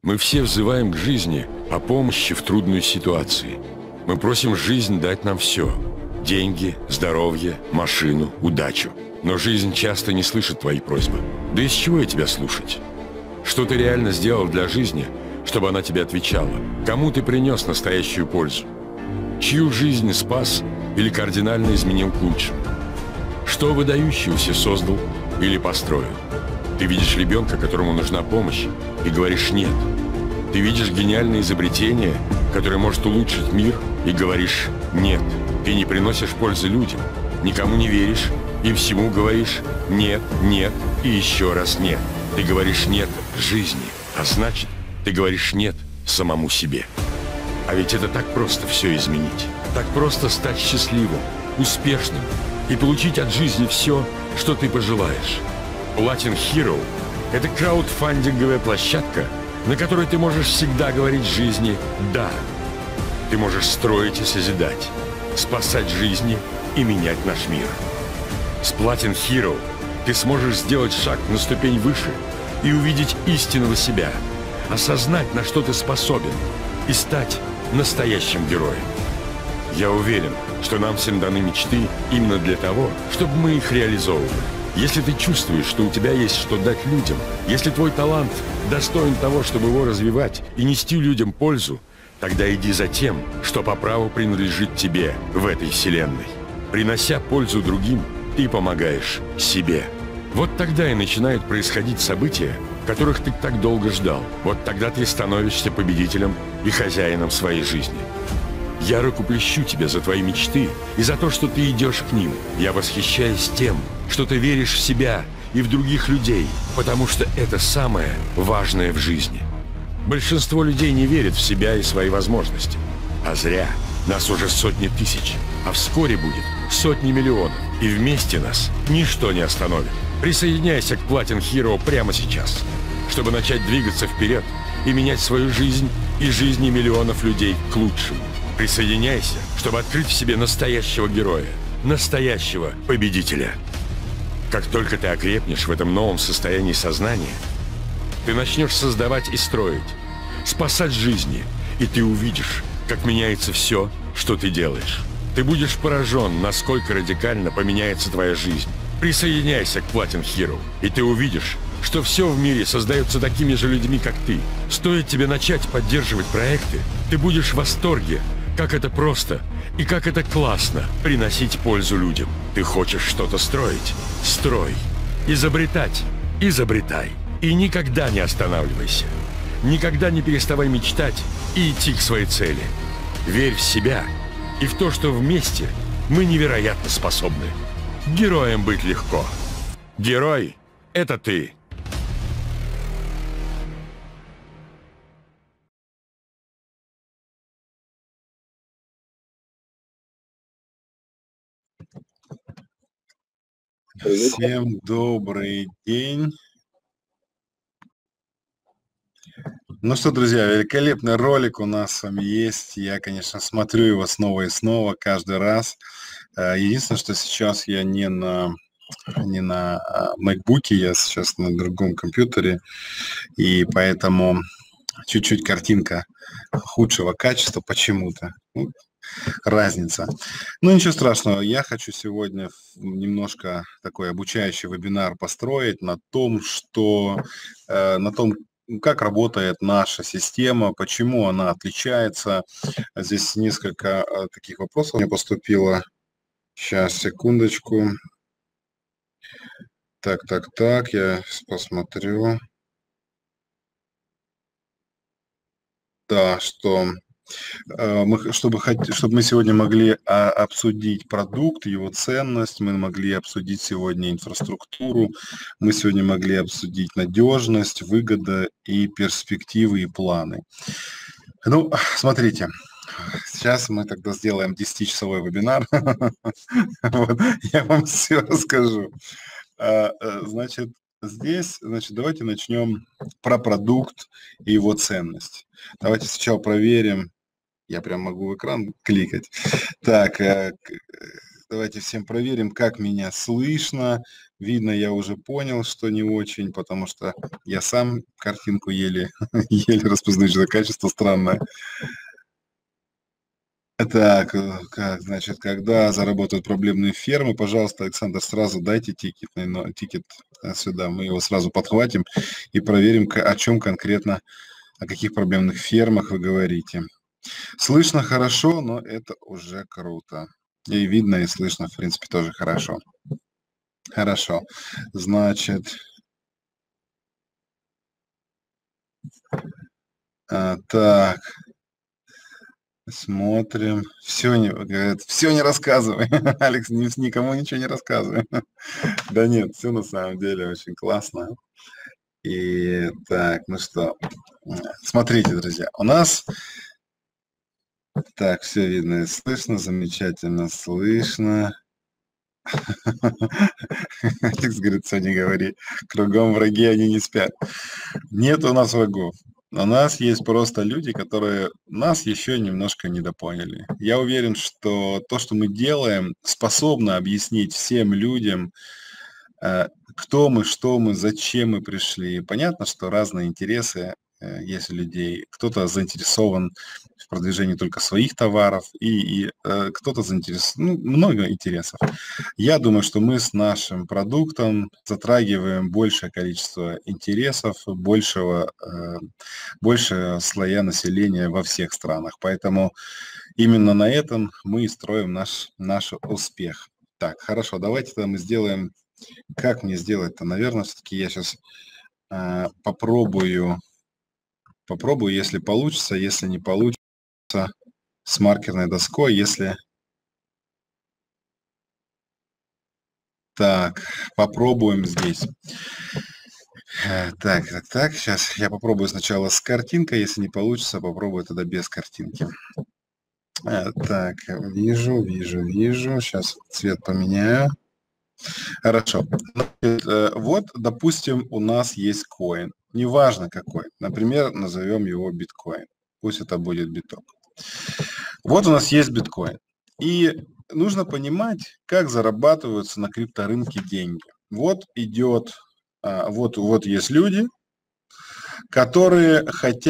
Мы все взываем к жизни о помощи в трудной ситуации. Мы просим жизнь дать нам все – деньги, здоровье, машину, удачу. Но жизнь часто не слышит твои просьбы. Да из чего я тебя слушать? Что ты реально сделал для жизни, чтобы она тебе отвечала? Кому ты принес настоящую пользу? Чью жизнь спас или кардинально изменил к лучшему? Что выдающегося создал или построил? Ты видишь ребенка, которому нужна помощь, и говоришь «нет». Ты видишь гениальное изобретение, которое может улучшить мир, и говоришь «нет». Ты не приносишь пользы людям, никому не веришь, и всему говоришь «нет, нет» и еще раз «нет». Ты говоришь «нет» жизни, а значит, ты говоришь «нет» самому себе. А ведь это так просто все изменить. Так просто стать счастливым, успешным и получить от жизни все, что ты пожелаешь. Platin Hero – это краудфандинговая площадка, на которой ты можешь всегда говорить жизни «да». Ты можешь строить и созидать, спасать жизни и менять наш мир. С Platin Hero ты сможешь сделать шаг на ступень выше и увидеть истинного себя, осознать, на что ты способен, и стать настоящим героем. Я уверен, что нам всем даны мечты именно для того, чтобы мы их реализовывали. Если ты чувствуешь, что у тебя есть что дать людям, если твой талант достоин того, чтобы его развивать и нести людям пользу, тогда иди за тем, что по праву принадлежит тебе в этой вселенной. Принося пользу другим, ты помогаешь себе. Вот тогда и начинают происходить события, которых ты так долго ждал. Вот тогда ты становишься победителем и хозяином своей жизни. Я рукоплещу тебя за твои мечты и за то, что ты идешь к ним. Я восхищаюсь тем, что ты веришь в себя и в других людей, потому что это самое важное в жизни. Большинство людей не верит в себя и свои возможности. А зря. Нас уже сотни тысяч, а вскоре будет сотни миллионов. И вместе нас ничто не остановит. Присоединяйся к Platin Hero прямо сейчас, чтобы начать двигаться вперед и менять свою жизнь и жизни миллионов людей к лучшему. Присоединяйся, чтобы открыть в себе настоящего героя, настоящего победителя. Как только ты окрепнешь в этом новом состоянии сознания, ты начнешь создавать и строить, спасать жизни, и ты увидишь, как меняется все, что ты делаешь. Ты будешь поражен, насколько радикально поменяется твоя жизнь. Присоединяйся к Platin Hero, и ты увидишь, что все в мире создается такими же людьми, как ты. Стоит тебе начать поддерживать проекты, ты будешь в восторге, как это просто и как это классно приносить пользу людям. Ты хочешь что-то строить? Строй. Изобретать? Изобретай. И никогда не останавливайся. Никогда не переставай мечтать и идти к своей цели. Верь в себя и в то, что вместе мы невероятно способны. Героем быть легко. Герой — это ты. Всем добрый день. Ну что, друзья, великолепный ролик у нас с вами есть. Я, конечно, смотрю его снова и снова, каждый раз. Единственное, что сейчас я не на MacBook, я сейчас на другом компьютере, и поэтому чуть-чуть картинка худшего качества почему-то. Разница. Ну, ничего страшного. Я хочу сегодня немножко такой обучающий вебинар построить на том, как работает наша система, почему она отличается. Здесь несколько таких вопросов мне поступило. Сейчас, секундочку. Так, я посмотрю. Да, чтобы мы сегодня могли обсудить продукт, его ценность, мы могли обсудить сегодня инфраструктуру, мы сегодня могли обсудить надежность, выгода и перспективы и планы. Ну, смотрите, сейчас мы тогда сделаем 10-часовой вебинар. Я вам все расскажу. Значит, давайте начнем про продукт и его ценность. Давайте сначала проверим. Я прям могу в экран кликать. Так, давайте всем проверим, как меня слышно. Видно, я уже понял, что не очень, потому что я сам картинку еле, еле распознаю, что качество странное. Так, как, значит, когда заработают проблемные фермы, пожалуйста, Александр, сразу дайте тикет сюда, мы его сразу подхватим и проверим, о чем конкретно, о каких проблемных фермах вы говорите. Слышно хорошо, но это уже круто. И видно, и слышно, в принципе, тоже хорошо. Хорошо. Значит, так, смотрим. Все не, говорят, все не рассказывай. Алекс, никому ничего не рассказывай. Да нет, все на самом деле очень классно. И так, ну что, смотрите, друзья, у нас так, все видно и слышно, замечательно слышно. Алекс говорит, все не говори, кругом враги, они не спят. Нет у нас врагов. У нас есть просто люди, которые нас еще немножко недопоняли. Я уверен, что то, что мы делаем, способно объяснить всем людям, кто мы, что мы, зачем мы пришли. Понятно, что разные интересы есть у людей. Кто-то заинтересован в продвижении только своих товаров, и кто-то заинтересован, ну, много интересов. Я думаю, что мы с нашим продуктом затрагиваем большее количество интересов, больше слоя населения во всех странах. Поэтому именно на этом мы и строим наш успех. Так, хорошо, давайте тогда мы сделаем... Как мне сделать-то? Наверное, все-таки я сейчас попробую, если получится, если не получится, с маркерной доской, если... Так, попробуем здесь. Так, сейчас я попробую сначала с картинкой, если не получится, попробую тогда без картинки. Так, вижу, сейчас цвет поменяю. Хорошо. Вот, допустим, у нас есть коин. Неважно какой. Например, назовем его биткоин. Пусть это будет биток. Вот у нас есть биткоин. И нужно понимать, как зарабатываются на крипторынке деньги. Вот идет, вот есть люди, которые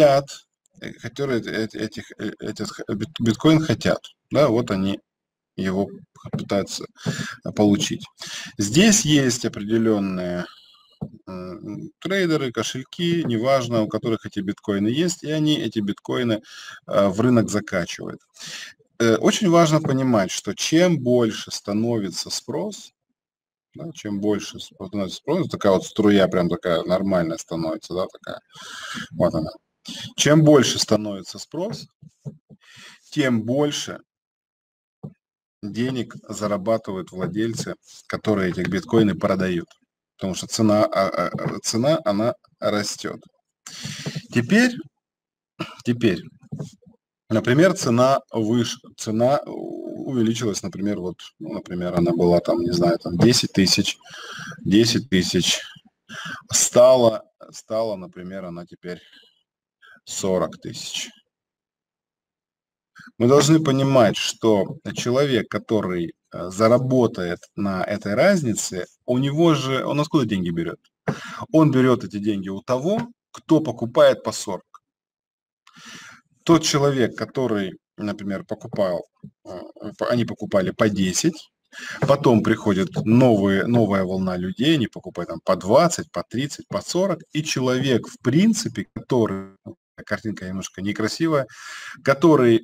этих биткоин хотят. Да, вот они его пытаются получить. Здесь есть определенные трейдеры, кошельки, неважно, у которых эти биткоины есть, и они эти биткоины в рынок закачивают. Очень важно понимать, что чем больше становится спрос, да, чем больше становится спрос, такая вот струя прям такая нормальная становится, да, такая, вот она. Чем больше становится спрос, тем больше денег зарабатывают владельцы, которые этих биткоины продают. Потому что цена она растет. Теперь, например, цена увеличилась, например, вот, например, она была там, не знаю, там 10 тысяч, стала, например, она теперь 40 тысяч. Мы должны понимать, что человек, который заработает на этой разнице, он откуда деньги берет? Он берет эти деньги у того, кто покупает по 40. Тот человек, который, например, они покупали по 10, потом приходит новая волна людей, они покупают там по 20, по 30, по 40, и человек, в принципе, который, картинка немножко некрасивая, который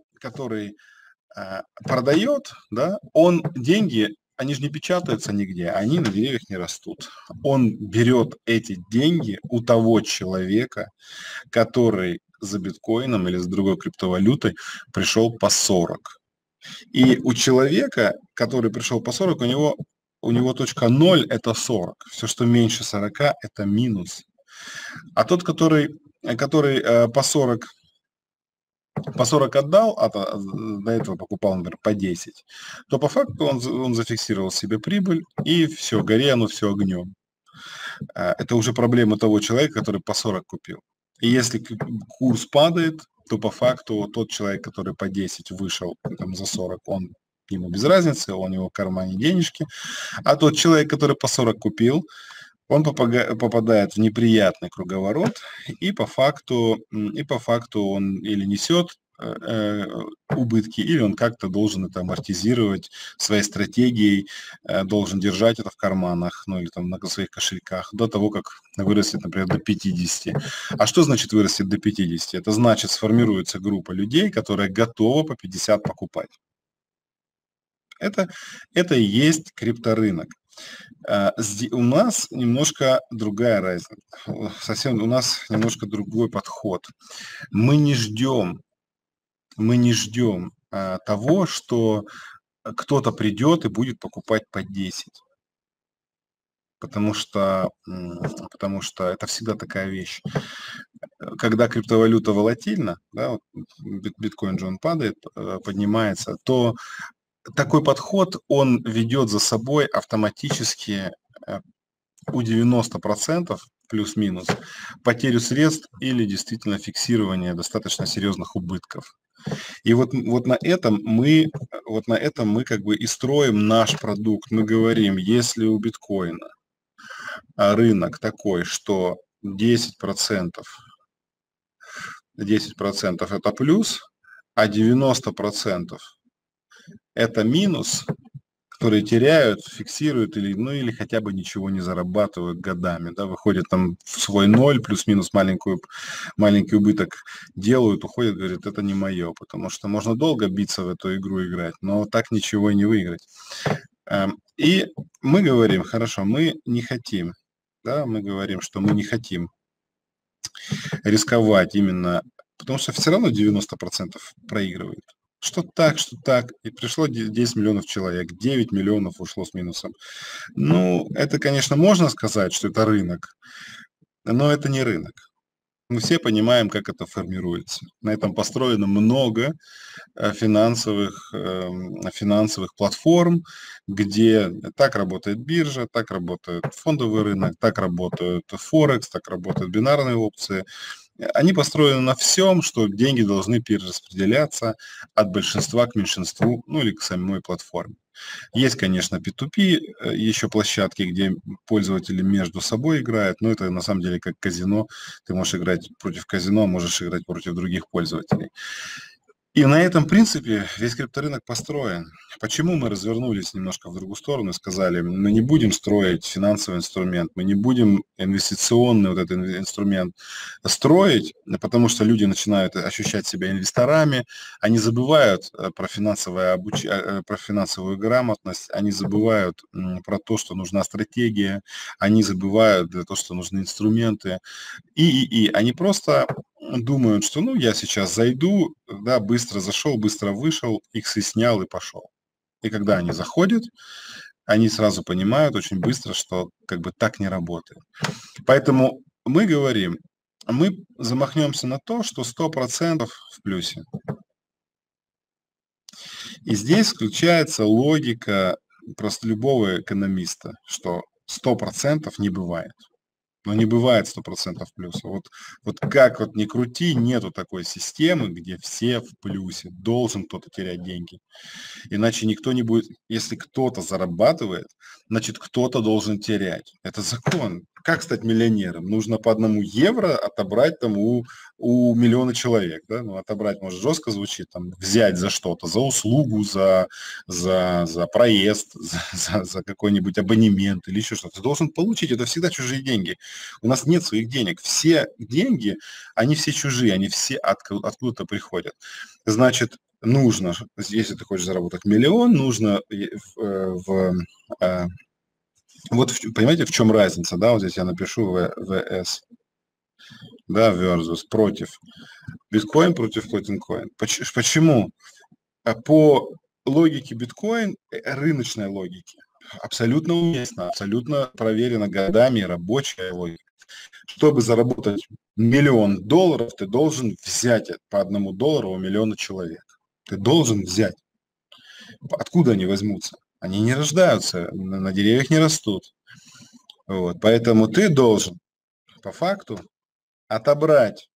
продает, да, он деньги, они же не печатаются нигде, они на деревьях не растут. Он берет эти деньги у того человека, который за биткоином или за другой криптовалютой пришел по 40. И у человека, который пришел по 40, у него точка 0 – это 40. Все, что меньше 40 – это минус. А тот, который по 40 отдал, а до этого покупал, например, по 10, то по факту он зафиксировал себе прибыль, и все, гори оно все огнем. Это уже проблема того человека, который по 40 купил. И если курс падает, то по факту тот человек, который по 10 вышел там, за 40, он ему без разницы, у него в кармане денежки. А тот человек, который по 40 купил, он попадает в неприятный круговорот, и по факту он или несет убытки, или он как-то должен это амортизировать своей стратегией, должен держать это в карманах, ну или там на своих кошельках до того, как вырастет, например, до 50. А что значит вырастет до 50? Это значит, сформируется группа людей, которая готова по 50 покупать. Это и есть крипторынок. У нас немножко другая разница, совсем у нас немножко другой подход. Мы не ждем того, что кто-то придет и будет покупать по 10. Потому что это всегда такая вещь. Когда криптовалюта волатильна, да, вот биткоин же он падает, поднимается, то такой подход, он ведет за собой автоматически у 90% плюс-минус потерю средств или действительно фиксирование достаточно серьезных убытков. И вот на этом мы как бы и строим наш продукт. Мы говорим, если у биткоина рынок такой, что 10% это плюс, а 90% это минус, которые теряют, фиксируют или хотя бы ничего не зарабатывают годами, да, выходят там в свой ноль, плюс-минус маленький убыток делают, уходят, говорят, это не мое, потому что можно долго биться в эту игру играть, но так ничего и не выиграть. И мы говорим, хорошо, мы не хотим, да, мы говорим, что мы не хотим рисковать именно, потому что все равно 90% проигрывают. Что так, и пришло 10 миллионов человек, 9 миллионов ушло с минусом. Ну, это, конечно, можно сказать, что это рынок, но это не рынок. Мы все понимаем, как это формируется. На этом построено много финансовых платформ, где так работает биржа, так работает фондовый рынок, так работает Форекс, так работают бинарные опции. Они построены на всем, что деньги должны перераспределяться от большинства к меньшинству, ну или к самой платформе. Есть, конечно, P2P, еще площадки, где пользователи между собой играют, но это на самом деле как казино. Ты можешь играть против казино, можешь играть против других пользователей. И на этом принципе весь крипторынок построен. Почему мы развернулись немножко в другую сторону и сказали, мы не будем строить финансовый инструмент, мы не будем инвестиционный вот этот инструмент строить, потому что люди начинают ощущать себя инвесторами, они забывают про финансовую грамотность, они забывают про то, что нужна стратегия, они забывают про то, что нужны инструменты, и они просто думают, что ну я сейчас зайду, да, быстро зашел, быстро вышел, иксы снял и пошел. И когда они заходят, они сразу понимают очень быстро, что как бы так не работает. Поэтому мы говорим, мы замахнемся на то, что 100% в плюсе. И здесь включается логика просто любого экономиста, что 100% не бывает. Но не бывает 100% плюса. Вот как вот ни крути, нету такой системы, где все в плюсе. Должен кто-то терять деньги. Иначе никто не будет... Если кто-то зарабатывает, значит, кто-то должен терять. Это закон. Как стать миллионером? Нужно по 1 евро отобрать там у миллиона человек. Да? Ну, отобрать, может, жестко звучит. Там, взять за что-то, за услугу, за проезд, за какой-нибудь абонемент или еще что-то. Ты должен получить. Это всегда чужие деньги. У нас нет своих денег. Все деньги, они все чужие, они все откуда-то приходят. Значит, нужно, если ты хочешь заработать миллион, нужно вот понимаете, в чем разница, да, вот здесь я напишу VS, да, versus, против, биткоин против флотинг-коин. Почему? По логике биткоин, рыночной логике, абсолютно уместно, абсолютно проверено годами, рабочая логика. Чтобы заработать $1 миллион, ты должен взять по $1 у миллиона человек. Ты должен взять. Откуда они возьмутся? Они не рождаются, на деревьях не растут. Вот. Поэтому ты должен по факту отобрать,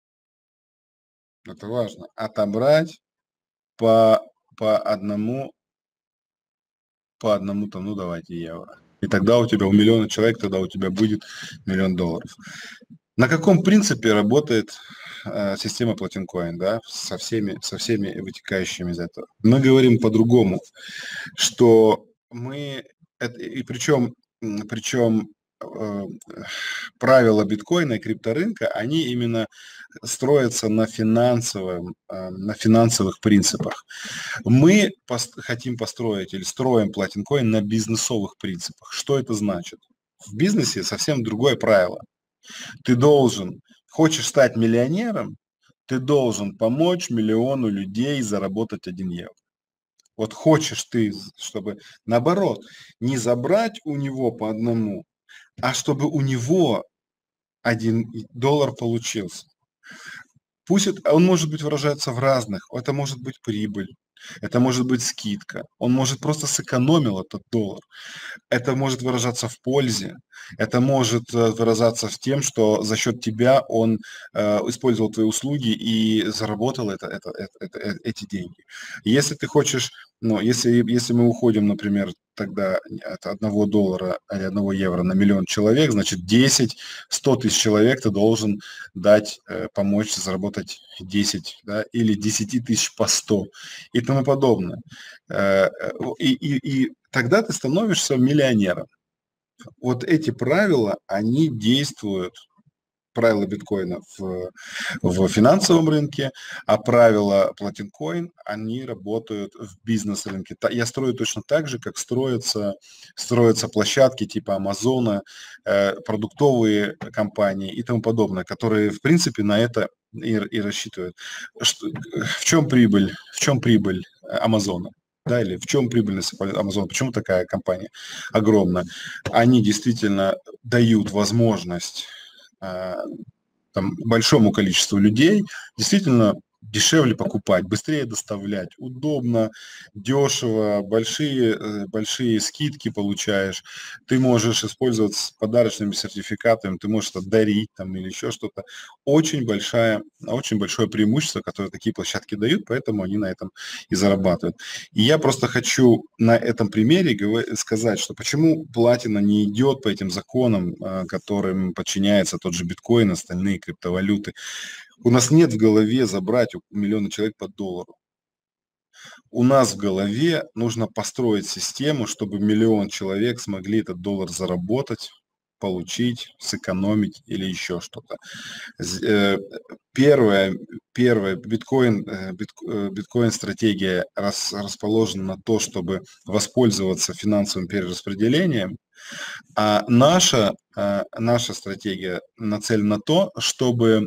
это важно, отобрать по $1 по одному, там, ну давайте евро. И тогда у тебя у миллиона человек, тогда у тебя будет $1 000 000. На каком принципе работает система Platincoin, да, со всеми вытекающими из этого? Мы говорим по-другому, что мы, и причем правила биткоина и крипторынка, они именно строятся на финансовых принципах. Мы хотим построить или строим Platincoin на бизнесовых принципах. Что это значит? В бизнесе совсем другое правило. Ты хочешь стать миллионером, ты должен помочь миллиону людей заработать 1 евро. Вот хочешь ты, чтобы наоборот, не забрать у него по одному, а чтобы у него $1 получился. Пусть он может быть выражаться в разных, это может быть прибыль, это может быть скидка, он может просто сэкономил этот доллар. Это может выражаться в пользе, это может выражаться в тем, что за счет тебя он использовал твои услуги и заработал эти деньги. Если ты хочешь, если мы уходим, например, тогда от $1 или 1 евро на миллион человек, значит 100 тысяч человек ты должен помочь заработать 10, да, или 10 тысяч по 100 и тому подобное. И тогда ты становишься миллионером. Вот эти правила, они действуют, правила биткоина в финансовом рынке, а правила Platincoin, они работают в бизнес-рынке. Я строю точно так же, как строятся площадки типа Амазона, продуктовые компании и тому подобное, которые, в принципе, на это и рассчитывают. В чем прибыль Амазона? Да, или в чем прибыльность Amazon? Почему такая компания огромная? Они действительно дают возможность большому количеству людей действительно дешевле покупать, быстрее доставлять, удобно, дешево, большие скидки получаешь, ты можешь использовать с подарочными сертификатами, ты можешь это дарить или еще что-то. Очень большое преимущество, которое такие площадки дают, поэтому они на этом и зарабатывают. И я просто хочу на этом примере сказать, что почему платина не идет по этим законам, которым подчиняется тот же биткоин, остальные криптовалюты. У нас нет в голове забрать у миллиона человек по $1. У нас в голове нужно построить систему, чтобы 1 миллион человек смогли этот $1 заработать, получить, сэкономить или еще что-то. Первая биткоин-стратегия расположена на то, чтобы воспользоваться финансовым перераспределением, а наша стратегия нацелена на то, чтобы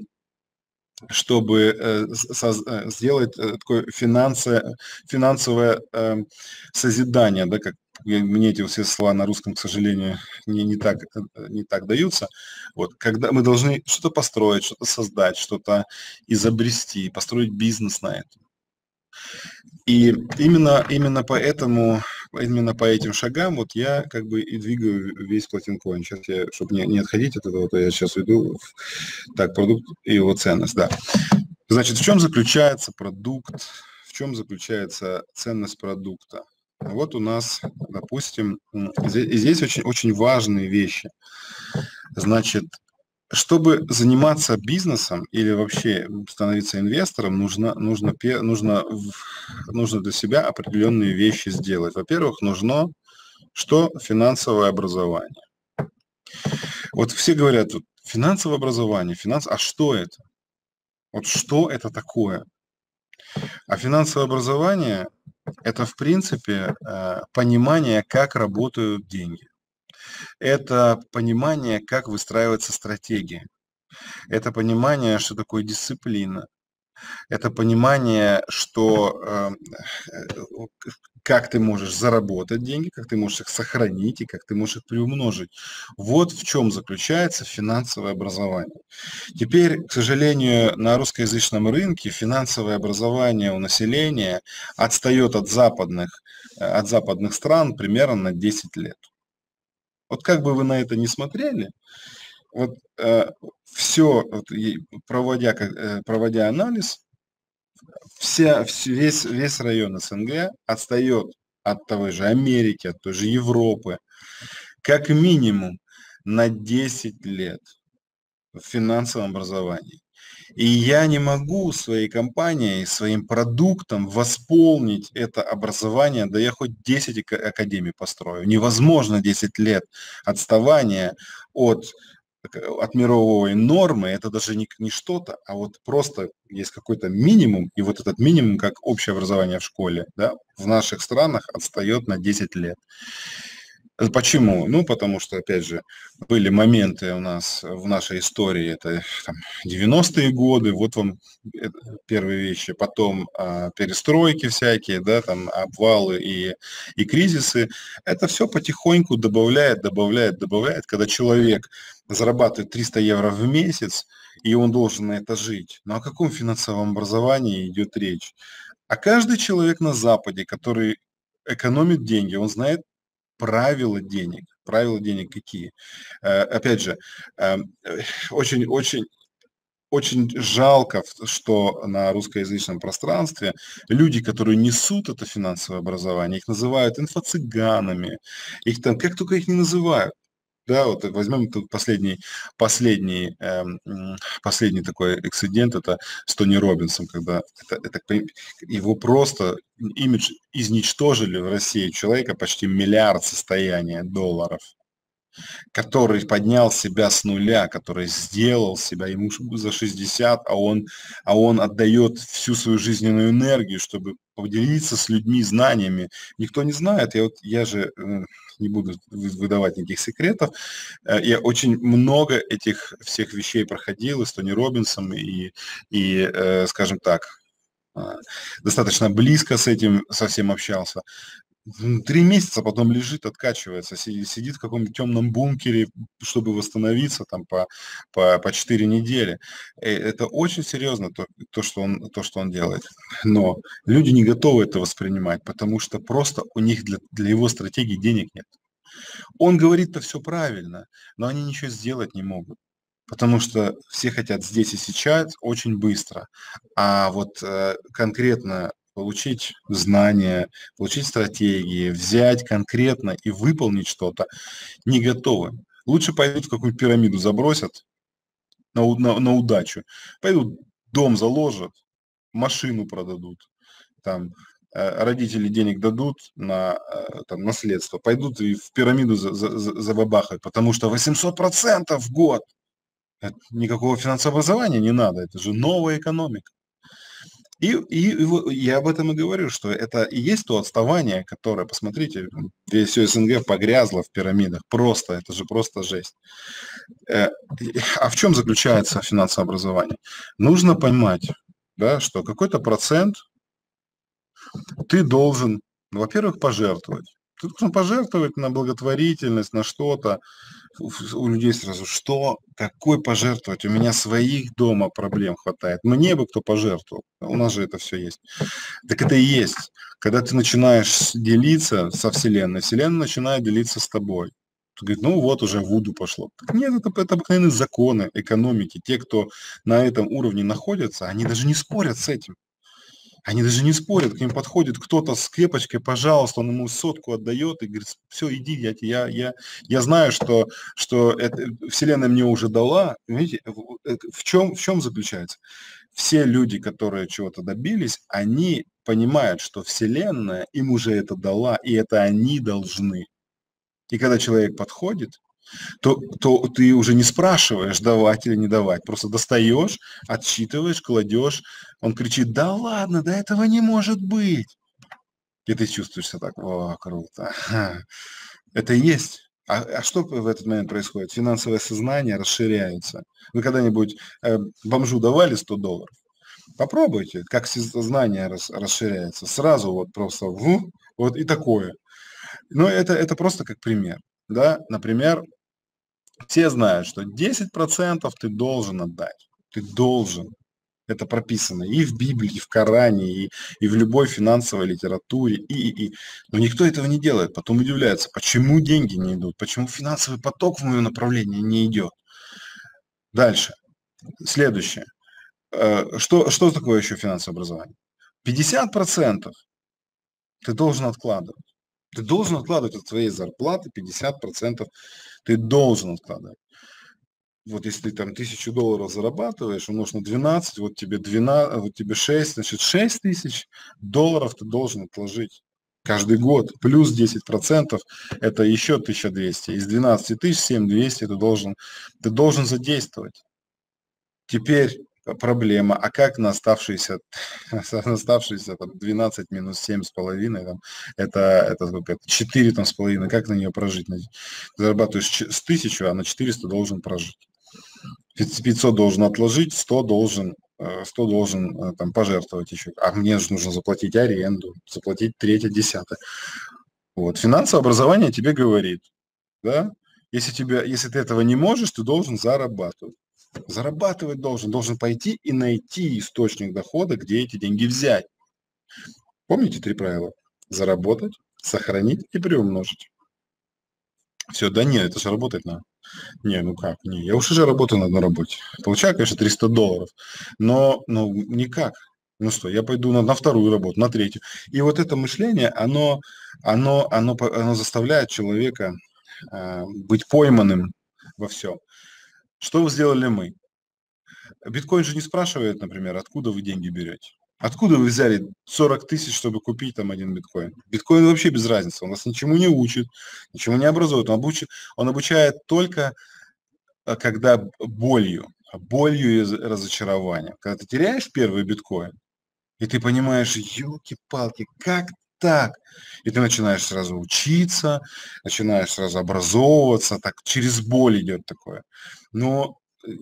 сделать такое финансовое созидание, да, как мне эти все слова на русском, к сожалению, не так даются. Вот, когда мы должны что-то построить, что-то создать, что-то изобрести, построить бизнес на этом. И именно по этим шагам вот я как бы и двигаю весь Platincoin. Сейчас чтобы не отходить от этого, то я сейчас уйду продукт и его ценность, да. Значит, в чем заключается продукт, в чем заключается ценность продукта? Вот у нас, допустим, здесь очень, очень важные вещи. Значит, чтобы заниматься бизнесом или вообще становиться инвестором, нужно для себя определенные вещи сделать. Во-первых, нужно финансовое образование. Вот все говорят, финансовое образование, а что это? Вот что это такое? А финансовое образование – это, в принципе, понимание, как работают деньги. Это понимание, как выстраивается стратегия. Это понимание, что такое дисциплина. Это понимание, как ты можешь заработать деньги, как ты можешь их сохранить и как ты можешь их приумножить. Вот в чем заключается финансовое образование. Теперь, к сожалению, на русскоязычном рынке финансовое образование у населения отстает от западных стран примерно на 10 лет. Вот как бы вы на это ни смотрели, проводя анализ, весь район СНГ отстает от той же Америки, от той же Европы, как минимум на 10 лет в финансовом образовании. И я не могу своей компанией, своим продуктом восполнить это образование, да я хоть 10 академий построю. Невозможно 10 лет отставания от мировой нормы, это даже не что-то, а вот просто есть какой-то минимум, и вот этот минимум, как общее образование в школе, да, в наших странах отстает на 10 лет. Почему? Ну, потому что, опять же, были моменты у нас в нашей истории, это там, 90-е годы, вот вам первые вещи, потом перестройки всякие, да, там обвалы и кризисы. Это все потихоньку добавляет, когда человек зарабатывает 300 евро в месяц, и он должен на это жить. Но о каком финансовом образовании идет речь? А каждый человек на Западе, который экономит деньги, он знает правила денег. Правила денег какие? Опять же, очень жалко, что на русскоязычном пространстве люди, которые несут это финансовое образование, их называют инфо-цыганами, их там, как только их не называют. Да, вот возьмем тут последний такой инцидент, это с Тони Роббинсом, когда его просто имидж изничтожили в России человека почти миллиард состояния долларов, который поднял себя с нуля, который сделал себя, ему за 60, а он отдает всю свою жизненную энергию, чтобы поделиться с людьми знаниями. Никто не знает, я же не буду выдавать никаких секретов, я очень много этих всех вещей проходил и с Тони Роббинсом, скажем так, достаточно близко со всем общался. 3 месяца потом лежит, откачивается, сидит в каком-нибудь темном бункере, чтобы восстановиться там по 4 недели. Это очень серьезно, то, что он делает. Но люди не готовы это воспринимать, потому что просто у них для его стратегии денег нет. Он говорит-то все правильно, но они ничего сделать не могут. Потому что все хотят здесь и сейчас очень быстро. А вот конкретно получить знания, получить стратегии, взять конкретно и выполнить что-то не готовы. Лучше пойдут в какую-нибудь пирамиду забросят на удачу. Пойдут дом заложат, машину продадут, там родители денег дадут на наследство, пойдут и в пирамиду забабахают, потому что 800% в год. Никакого финансового образования не надо, это же новая экономика. И я об этом и говорю, что это и есть то отставание, которое, посмотрите, все СНГ погрязло в пирамидах, это же просто жесть. А в чем заключается финансовое образование? Нужно понимать, да, что какой-то процент ты должен, во-первых, пожертвовать. Ты должен пожертвовать на благотворительность, на что-то. У людей сразу, что, какой пожертвовать? У меня своих дома проблем хватает. Мне бы кто пожертвовал. У нас же это все есть. Так это и есть. Когда ты начинаешь делиться со Вселенной, Вселенная начинает делиться с тобой. Ты говоришь, ну вот уже вуду пошло. Так нет, это обыкновенные законы экономики. Те, кто на этом уровне находятся, они даже не спорят с этим. Они даже не спорят, к ним подходит кто-то с кепочкой, пожалуйста, он ему 100 отдает и говорит, все, иди, я знаю, что Вселенная мне уже дала. Видите, в чем заключается? Все люди, которые чего-то добились, они понимают, что Вселенная им уже это дала, и это они должны. И когда человек подходит, то ты уже не спрашиваешь, давать или не давать. Просто достаешь, отсчитываешь, кладешь. Он кричит, да ладно, да этого не может быть. И ты чувствуешь себя так, о, круто. Это и есть. А что в этот момент происходит? Финансовое сознание расширяется. Вы когда-нибудь бомжу давали $100? Попробуйте, как сознание расширяется. Сразу вот просто вот и такое. Но это просто как пример. Да? Например, все знают, что 10% ты должен отдать. Ты должен. Это прописано и в Библии, и в Коране, и в любой финансовой литературе. Но никто этого не делает. Потом удивляется, почему деньги не идут, почему финансовый поток в мое направление не идет. Дальше. Следующее. Что такое еще финансовое образование? 50% ты должен откладывать. Ты должен откладывать от своей зарплаты 50%. Ты должен откладывать. Вот если ты там $1000 зарабатываешь, умножь на 12, вот тебе 12, вот тебе 6, значит $6000 ты должен отложить каждый год. Плюс 10% это еще 1200. Из 12 тысяч 7200 ты должен задействовать. Теперь проблема, а как на оставшиеся там 12 минус 7,5, там, это сколько, это 4 там с половиной, как на нее прожить? Ты зарабатываешь с 1000, а на 400 должен прожить. 500 должен отложить, 100 должен там пожертвовать еще. А мне же нужно заплатить аренду, заплатить третье, десятое. Вот. Финансовое образование тебе говорит, да, если ты этого не можешь, ты должен зарабатывать. Зарабатывать должен пойти и найти источник дохода, где эти деньги взять. Помните 3 правила? Заработать, сохранить и приумножить. Все, да нет, это же работать надо. Не, ну как, не, я уже работаю на одной работе. Получаю, конечно, $300, но никак. Ну что, я пойду на вторую работу, на третью. И вот это мышление, оно заставляет человека быть пойманным во всем. Что сделали мы? Биткоин же не спрашивает, например, откуда вы деньги берете. Откуда вы взяли 40 тысяч, чтобы купить там один биткоин? Биткоин вообще без разницы. Он нас ничему не учит, ничему не образует. Он обучает только когда болью и разочарованием. Когда ты теряешь первый биткоин, и ты понимаешь, елки-палки, как так? И ты начинаешь сразу учиться, начинаешь сразу образовываться, так через боль идет такое. Но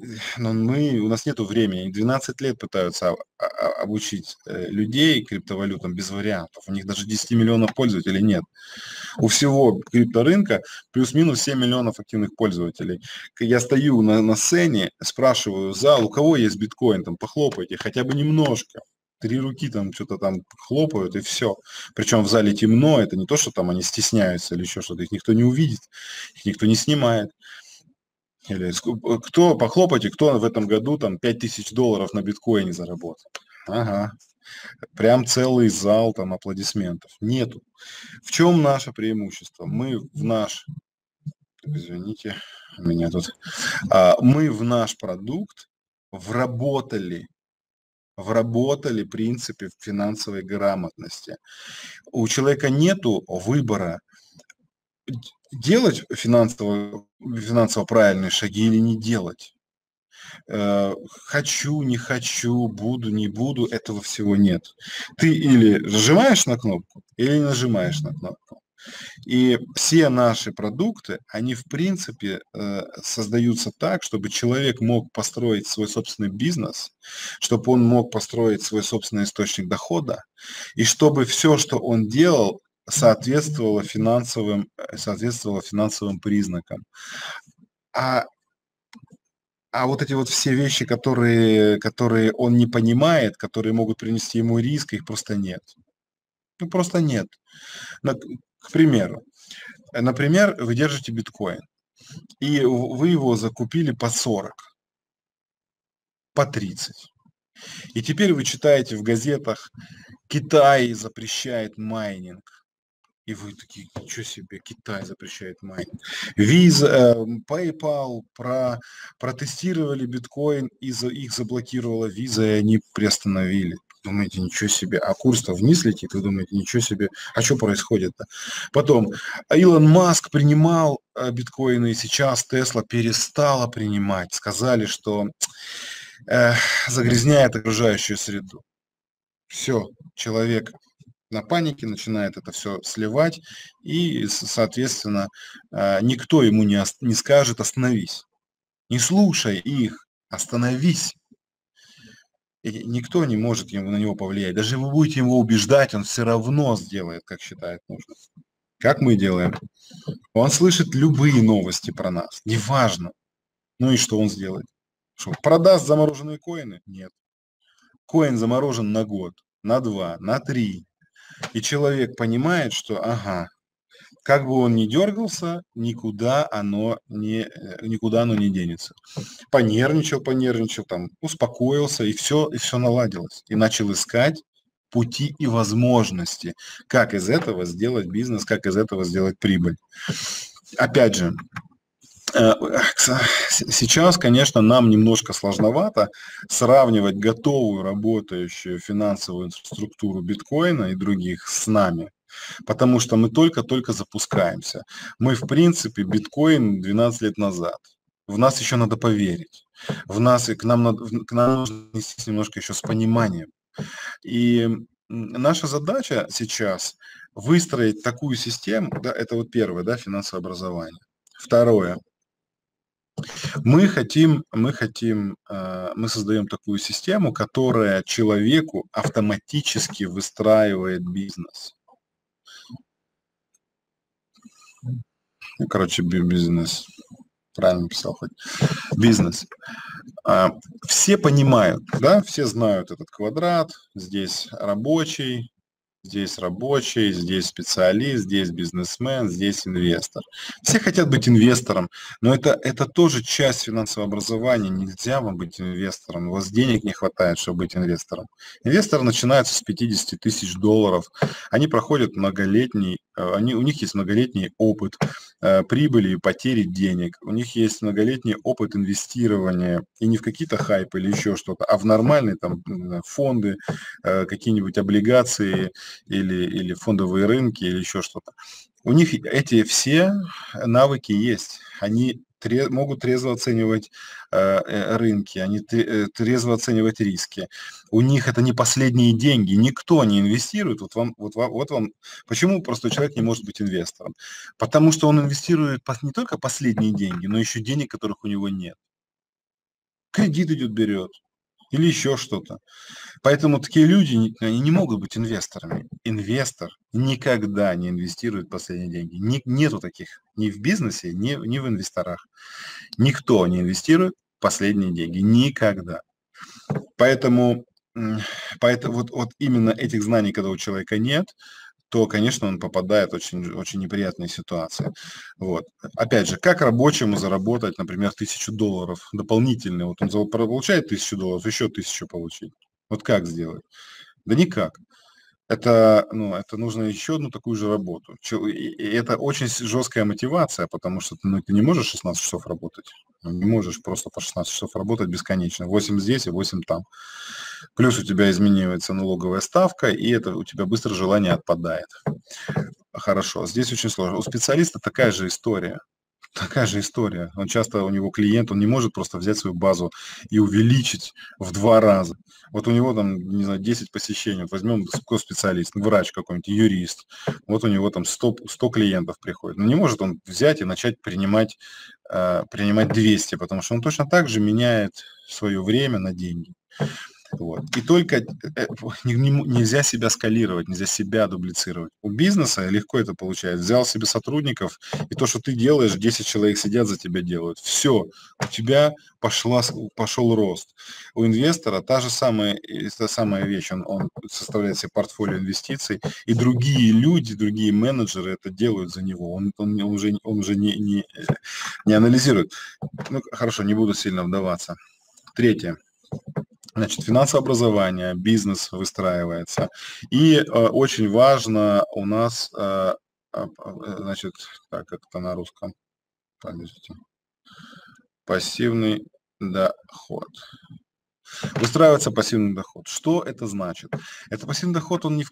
у нас нет времени, они 12 лет пытаются обучить людей криптовалютам без вариантов. У них даже 10 миллионов пользователей нет. У всего крипторынка плюс-минус 7 миллионов активных пользователей. Я стою на сцене, спрашиваю зал, у кого есть биткоин, там похлопайте хотя бы немножко. 3 руки там что-то там хлопают и все. Причем в зале темно, это не то, что там они стесняются или еще что-то, их никто не увидит, их никто не снимает. Или похлопайте, кто в этом году там $5000 на биткоине заработал. Ага. Прям целый зал там аплодисментов. Нету. В чем наше преимущество? Извините, меня тут. Мы в наш продукт вработали принципы финансовой грамотности. У человека нету выбора делать финансово правильные шаги или не делать. Хочу, не хочу, буду, не буду, этого всего нет. Ты или нажимаешь на кнопку, или не нажимаешь на кнопку. И все наши продукты, они в принципе создаются так, чтобы человек мог построить свой собственный бизнес, чтобы он мог построить свой собственный источник дохода, и чтобы все, что он делал, соответствовало финансовым признакам. А вот эти вот все вещи, которые он не понимает, которые могут принести ему риск, их просто нет. Ну, просто нет. К примеру, например, вы держите биткоин, и вы его закупили по 40, по 30. И теперь вы читаете в газетах, Китай запрещает майнинг. И вы такие, ничего себе, Китай запрещает майнинг. Visa, PayPal протестировали биткоин, и их заблокировала Visa, и они приостановили. Думаете, ничего себе, а курс-то вниз летит, вы думаете, ничего себе, а что происходит-то? Потом, Илон Маск принимал биткоины, и сейчас Тесла перестала принимать. Сказали, что загрязняет окружающую среду. Все, человек на панике начинает это все сливать, и, соответственно, никто ему не скажет «остановись». Не слушай их, остановись. И никто не может на него повлиять. Даже вы будете его убеждать, он все равно сделает, как считает нужным. Как мы делаем? Он слышит любые новости про нас, неважно. Ну и что он сделает? Что, продаст замороженные коины? Нет. Коин заморожен на год, на 2, на 3. И человек понимает, что, ага, как бы он ни дергался, никуда оно не денется. Понервничал, там, успокоился, и все наладилось. И начал искать пути и возможности, как из этого сделать бизнес, как из этого сделать прибыль. Опять же, сейчас, конечно, нам немножко сложновато сравнивать готовую работающую финансовую инфраструктуру биткоина и других с нами, потому что мы только-только запускаемся. Мы, в принципе, биткоин 12 лет назад. В нас еще надо поверить. К нам нужно нестись немножко еще с пониманием. И наша задача сейчас выстроить такую систему, да, это вот первое, да, финансовое образование. Второе. Мы создаем такую систему, которая человеку автоматически выстраивает бизнес. Короче, бизнес. Правильно писал хоть. Бизнес. Все понимают, да, все знают этот квадрат. Здесь рабочий, здесь специалист, здесь бизнесмен, здесь инвестор. Все хотят быть инвестором, но это тоже часть финансового образования. Нельзя вам быть инвестором, у вас денег не хватает, чтобы быть инвестором. Инвестор начинается с 50 тысяч долларов. Они проходят у них есть многолетний опыт прибыли и потери денег. У них есть многолетний опыт инвестирования, и не в какие-то хайпы или еще что-то, а в нормальные там фонды, какие-нибудь облигации или фондовые рынки, или еще что-то. У них эти все навыки есть. Они могут трезво оценивать рынки, они трезво оценивать риски. У них это не последние деньги, никто не инвестирует. Вот вам. Почему простой человек не может быть инвестором? Потому что он инвестирует не только последние деньги, но еще денег, которых у него нет. Кредит берет или еще что-то. Поэтому такие люди они не могут быть инвесторами. Инвестор никогда не инвестирует последние деньги. Нету таких ни в бизнесе, ни в инвесторах. Никто не инвестирует последние деньги. Никогда. Поэтому вот именно этих знаний, когда у человека нет, то, конечно, он попадает в очень, очень неприятные ситуации. Вот. Опять же, как рабочему заработать, например, $1000 дополнительно? Вот он получает $1000, еще 1000 получить. Вот как сделать? Да никак. Это нужно еще одну такую же работу. И это очень жесткая мотивация, потому что ты не можешь 16 часов работать. Не можешь просто по 16 часов работать бесконечно. 8 здесь и 8 там. Плюс у тебя изменяется налоговая ставка, и это у тебя быстро желание отпадает. Хорошо, здесь очень сложно. У специалиста такая же история. Он часто, у него клиент, он не может просто взять свою базу и увеличить в 2 раза. Вот у него там, не знаю, 10 посещений. Вот возьмем специалист, врач какой-нибудь, юрист. Вот у него там 100 клиентов приходит. Но не может он взять и начать принимать 200, потому что он точно так же меняет свое время на деньги. Вот. И только нельзя себя скалировать, нельзя себя дублицировать. У бизнеса легко это получается. Взял себе сотрудников, и то, что ты делаешь, 10 человек сидят за тебя делают. Все, у тебя пошел рост. У инвестора та же самая вещь. Он составляет себе портфолио инвестиций, и другие люди, другие менеджеры это делают за него. Он уже не анализирует. Ну, хорошо, не буду сильно вдаваться. Третье. Значит, финансовое образование, бизнес выстраивается. И очень важно у нас, значит, как это на русском? Подождите. Пассивный доход. Выстраивается пассивный доход. Что это значит? Это пассивный доход, он не в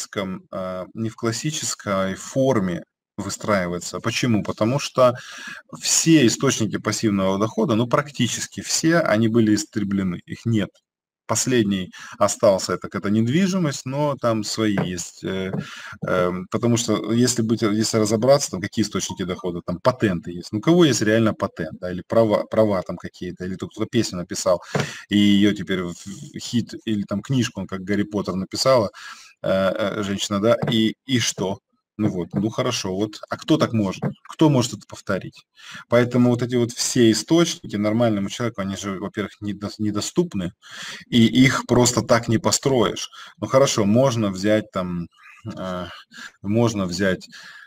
классической форме выстраивается. Почему? Потому что все источники пассивного дохода, практически все, они были истреблены, их нет. Последний остался, это недвижимость, но там свои есть. Потому что если разобраться, там какие источники дохода, там патенты есть. У кого есть реально патент, да, или права там какие-то, или кто-то песню написал, и ее теперь в хит, или там книжку, как Гарри Поттер написала женщина, да, и что? Хорошо, а кто так может? Кто может это повторить? Поэтому вот эти вот все источники нормальному человеку, они же, во-первых, недоступны, и их просто так не построишь. Хорошо, можно взять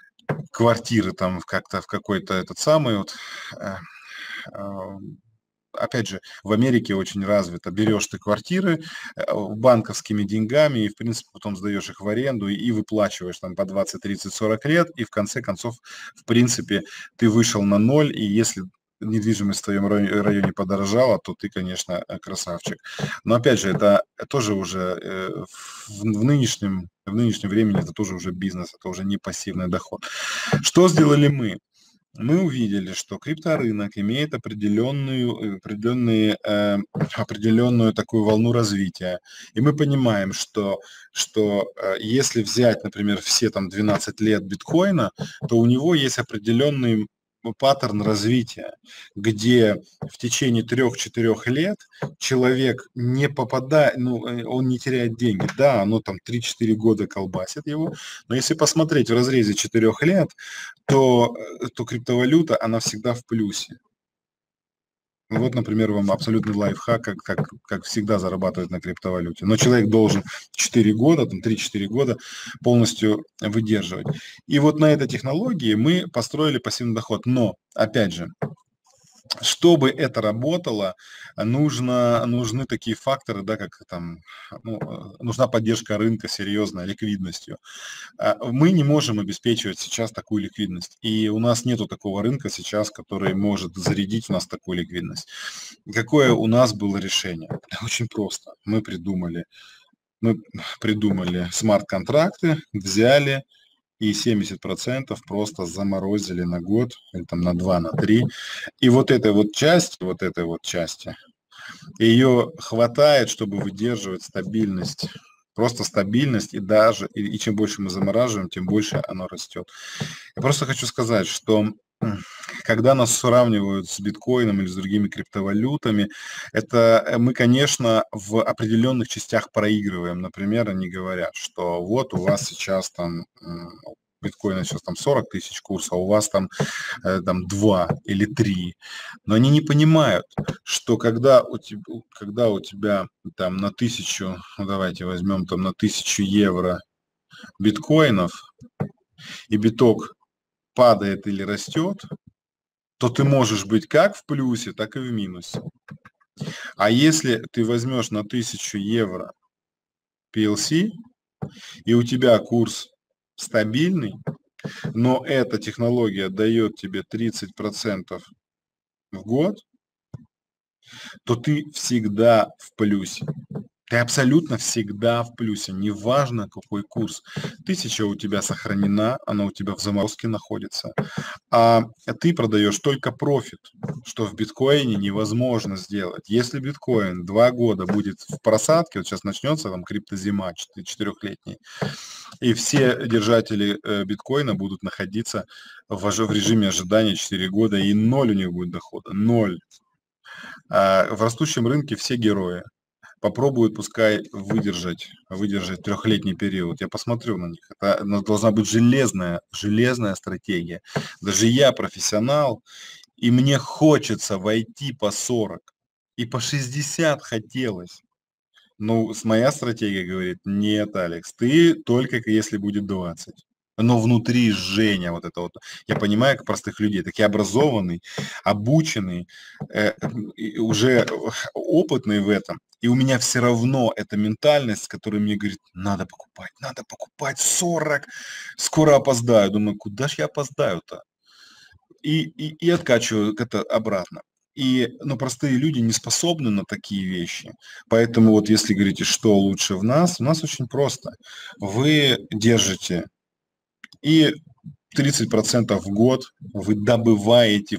квартиры там как-то в какой-то опять же, в Америке очень развито. Берешь ты квартиры банковскими деньгами и, в принципе, потом сдаешь их в аренду и выплачиваешь там по 20, 30, 40 лет, и в конце концов, в принципе, ты вышел на ноль, и если недвижимость в твоем районе подорожала, то ты, конечно, красавчик. Но опять же, это тоже уже в нынешнем времени это тоже уже бизнес, это уже не пассивный доход. Что сделали мы? Мы увидели, что крипторынок имеет определенную такую волну развития. И мы понимаем, что если взять, например, все там 12 лет биткоина, то у него есть определенный паттерн развития, где в течение 3-4 лет человек не попадает, он не теряет деньги. Да, оно там 3-4 года колбасит его, но если посмотреть в разрезе 4 лет, то криптовалюта, она всегда в плюсе. Вот, например, вам абсолютный лайфхак, как всегда зарабатывать на криптовалюте. Но человек должен 4 года, там 3-4 года полностью выдерживать. И вот на этой технологии мы построили пассивный доход. Но, опять же, чтобы это работало, нужны такие факторы, да, как там, нужна поддержка рынка серьезная, ликвидностью. Мы не можем обеспечивать сейчас такую ликвидность. И у нас нету такого рынка сейчас, который может зарядить у нас такую ликвидность. Какое у нас было решение? Очень просто. Мы придумали смарт-контракты, взяли и 70% просто заморозили на год, или там на 2, на 3. И вот этой вот части, ее хватает, чтобы выдерживать стабильность. Просто стабильность, и чем больше мы замораживаем, тем больше оно растет. Я просто хочу сказать, что когда нас сравнивают с биткоином или с другими криптовалютами, это мы, конечно, в определенных частях проигрываем. Например, они говорят, что вот у вас сейчас там биткоина сейчас там 40 тысяч курс, а у вас там 2 или 3. Но они не понимают, что когда у тебя там на 1000, давайте возьмем там на 1000 евро биткоинов, и биток падает или растет, то ты можешь быть как в плюсе, так и в минусе. А если ты возьмешь на 1000 евро PLC, и у тебя курс стабильный, но эта технология дает тебе 30% в год, то ты всегда в плюсе. Ты абсолютно всегда в плюсе, неважно какой курс. 1000 у тебя сохранена, она у тебя в заморозке находится, а ты продаешь только профит, что в биткоине невозможно сделать. Если биткоин 2 года будет в просадке, вот сейчас начнется там криптозима 4-летний, и все держатели биткоина будут находиться в режиме ожидания 4 года, и 0 у них будет дохода, 0. В растущем рынке все герои. Попробуют, пускай выдержать 3-летний период. Я посмотрю на них. Это должна быть железная стратегия. Даже я профессионал, и мне хочется войти по 40. И по 60 хотелось. Но моя стратегия говорит, нет, Алекс, ты только если будет 20. Но внутри жжение вот это вот. Я понимаю, как простых людей, такие образованный, обученный, уже опытный в этом. И у меня все равно эта ментальность, которая мне говорит, надо покупать 40, скоро опоздаю. Думаю, куда ж я опоздаю-то? И откачиваю это обратно. Но простые люди не способны на такие вещи. Поэтому вот если говорите, что лучше у нас очень просто. Вы держите и 30% в год вы добываете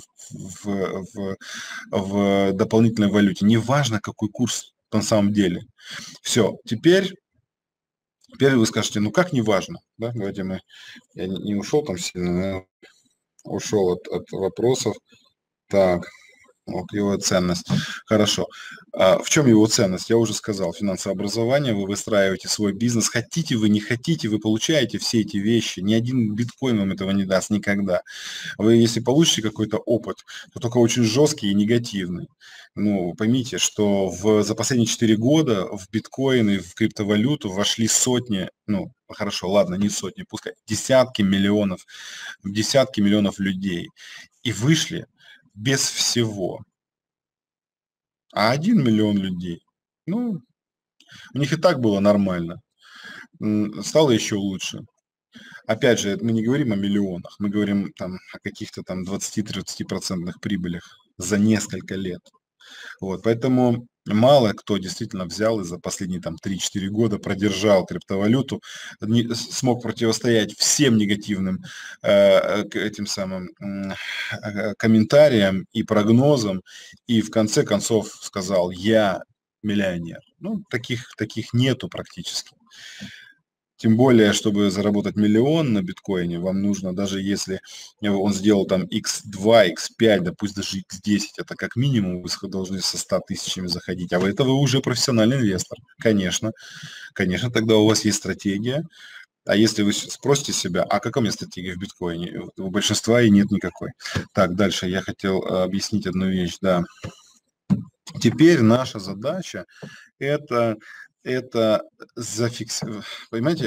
в дополнительной валюте. Неважно, какой курс на самом деле. Все, теперь вы скажете, ну как неважно? Да? Давайте я не ушел там сильно, но ушел от вопросов. Так, вот его ценность. Хорошо. В чем его ценность? Я уже сказал, финансовое образование, вы выстраиваете свой бизнес. Хотите вы, не хотите, вы получаете все эти вещи. Ни один биткоин вам этого не даст никогда. Вы, если получите какой-то опыт, то только очень жесткий и негативный. Поймите, что за последние 4 года в биткоин и в криптовалюту вошли сотни, хорошо, ладно, не сотни, пускай десятки миллионов людей. И вышли без всего. А 1 миллион людей, ну, у них и так было нормально, стало еще лучше. Опять же, мы не говорим о миллионах, мы говорим там о каких-то там 20-30% прибылях за несколько лет. Вот, поэтому мало кто действительно взял и за последние там 3-4 года продержал криптовалюту, смог противостоять всем негативным этим самым комментариям и прогнозам, и в конце концов сказал: я миллионер. Ну, таких нету практически. Тем более, чтобы заработать миллион на биткоине, вам нужно, даже если он сделал там x2, x5, да пусть даже x10, это как минимум вы должны со 100 тысячами заходить. А вы это вы уже профессиональный инвестор. Конечно, тогда у вас есть стратегия. А если вы спросите себя, а какая у меня стратегия в биткоине? У большинства и нет никакой. Так, дальше я хотел объяснить одну вещь, да. Теперь наша задача это зафиксировать. Понимаете,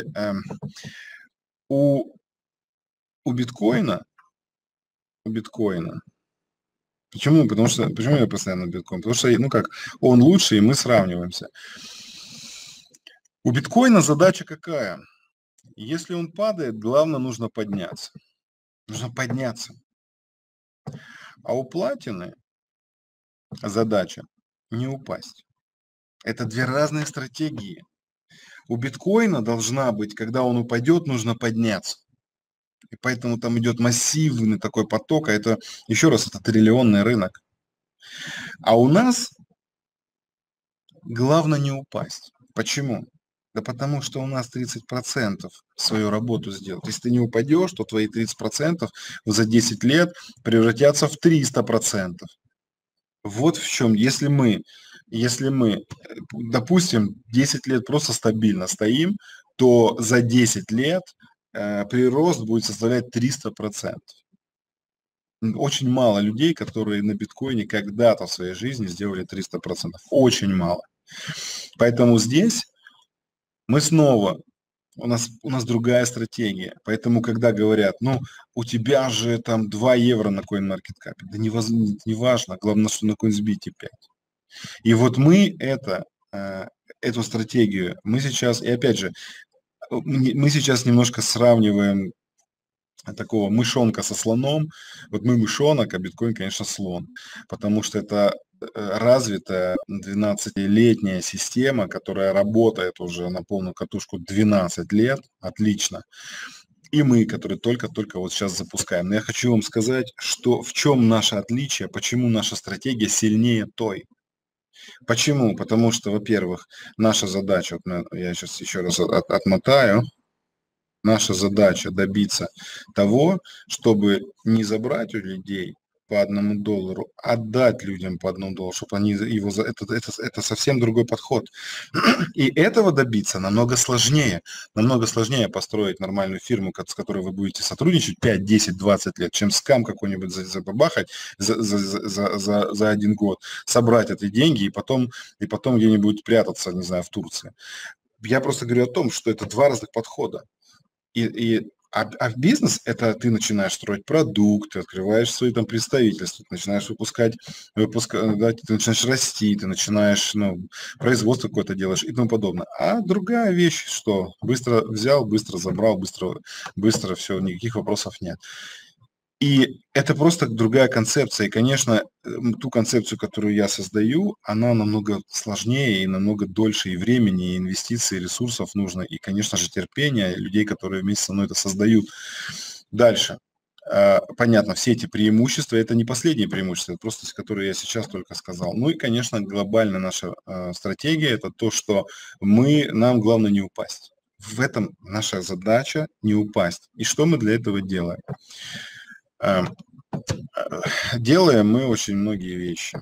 у биткоина, почему? Почему я постоянно биткоин? Потому что, ну как, он лучше, и мы сравниваемся. У биткоина задача какая? Если он падает, главное, нужно подняться. А у платины задача не упасть. Это две разные стратегии. У биткоина должна быть, когда он упадет, нужно подняться. И поэтому там идет массивный такой поток, а это, еще раз, это триллионный рынок. А у нас главное не упасть. Почему? Да потому что у нас 30% свою работу сделать. Если ты не упадешь, то твои 30% за 10 лет превратятся в 300%. Вот в чем, если мы, допустим, 10 лет просто стабильно стоим, то за 10 лет прирост будет составлять 300%. Очень мало людей, которые на биткоине когда-то в своей жизни сделали 300%. Очень мало. Поэтому здесь мы снова, у нас другая стратегия. Поэтому, когда говорят, ну, у тебя же там 2 евро на CoinMarketCap, да не важно, главное, что на CoinSbit 5. И вот мы эту стратегию, мы сейчас, и опять же, мы сейчас немножко сравниваем такого мышонка со слоном. Вот мы мышонок, а биткоин, конечно, слон. Потому что это развитая 12-летняя система, которая работает уже на полную катушку 12 лет. Отлично. И мы, которые только-только вот сейчас запускаем. Но я хочу вам сказать, что в чем наше отличие, почему наша стратегия сильнее той. Почему? Потому что, во-первых, наша задача, вот я сейчас еще раз отмотаю, наша задача добиться того, чтобы не забрать у людей по $1, отдать людям по $1, чтобы они его... Это совсем другой подход. И этого добиться намного сложнее. Намного сложнее построить нормальную фирму, с которой вы будете сотрудничать 5, 10, 20 лет, чем скам какой-нибудь забабахать за 1 год, собрать эти деньги и потом где-нибудь прятаться, не знаю, в Турции. Я просто говорю о том, что это 2 разных подхода. А в бизнес это ты начинаешь строить продукты, открываешь свои там представительства, ты начинаешь да, ты начинаешь расти, ты начинаешь, производство какое-то делаешь и тому подобное. А другая вещь, что быстро взял, быстро забрал, быстро все, никаких вопросов нет. И это просто другая концепция. И, конечно, ту концепцию, которую я создаю, она намного сложнее и намного дольше и времени, и инвестиций, и ресурсов нужно, и, конечно же, терпения людей, которые вместе со мной это создают. Дальше. Понятно, все эти преимущества, это не последние преимущества, это просто, которые я сейчас только сказал. Ну и, конечно, глобальная наша стратегия – это то, что нам главное не упасть. В этом наша задача – не упасть. И что мы для этого делаем? Делаем мы очень многие вещи.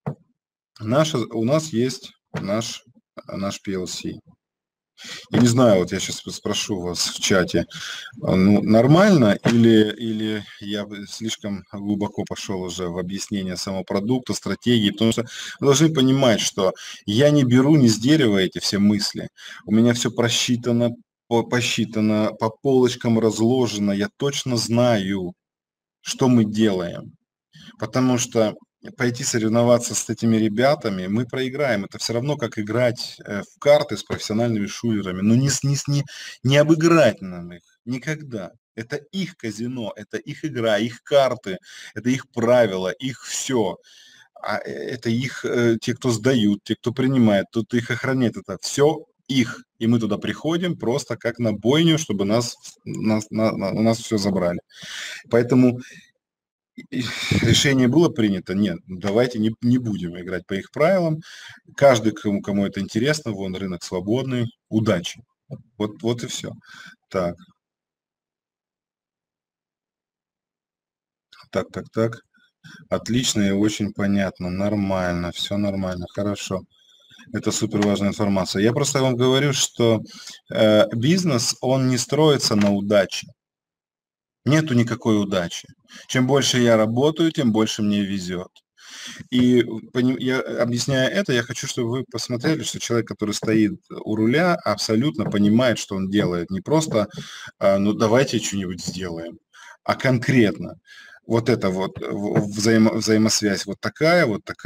У нас есть наш PLC. Я не знаю, вот я сейчас спрошу вас в чате, нормально или я слишком глубоко пошел уже в объяснение самого продукта, стратегии, потому что вы должны понимать, что я не беру ни с дерева эти все мысли. У меня все посчитано, по полочкам разложено, я точно знаю, что мы делаем. Потому что пойти соревноваться с этими ребятами, мы проиграем. Это все равно, как играть в карты с профессиональными шулерами. Но не обыграть нам их никогда. Это их казино, это их игра, их карты, это их правила, их все. Это их, те, кто сдают, те, кто принимает, тут их охраняет. Это все их. И мы туда приходим просто как на бойню, чтобы нас все забрали. Поэтому решение было принято, нет, давайте не будем играть по их правилам. Каждый, кому это интересно, вон рынок свободный, удачи. Вот и все. Так. Так. Отлично и очень понятно, нормально, все нормально, хорошо. Это супер важная информация. Я просто вам говорю, что бизнес, он не строится на удаче. Нету никакой удачи. Чем больше я работаю, тем больше мне везет. И я, объясняя это, я хочу, чтобы вы посмотрели, что человек, который стоит у руля, абсолютно понимает, что он делает. Не просто, ну давайте что-нибудь сделаем, а конкретно. Вот это вот взаимосвязь вот такая.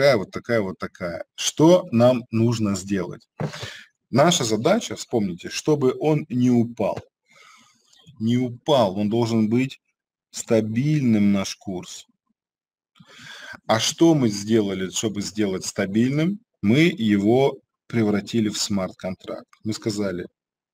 Что нам нужно сделать? Наша задача, вспомните, чтобы он не упал. Не упал, он должен быть стабильным, наш курс. А что мы сделали, чтобы сделать стабильным? Мы его превратили в смарт-контракт. Мы сказали,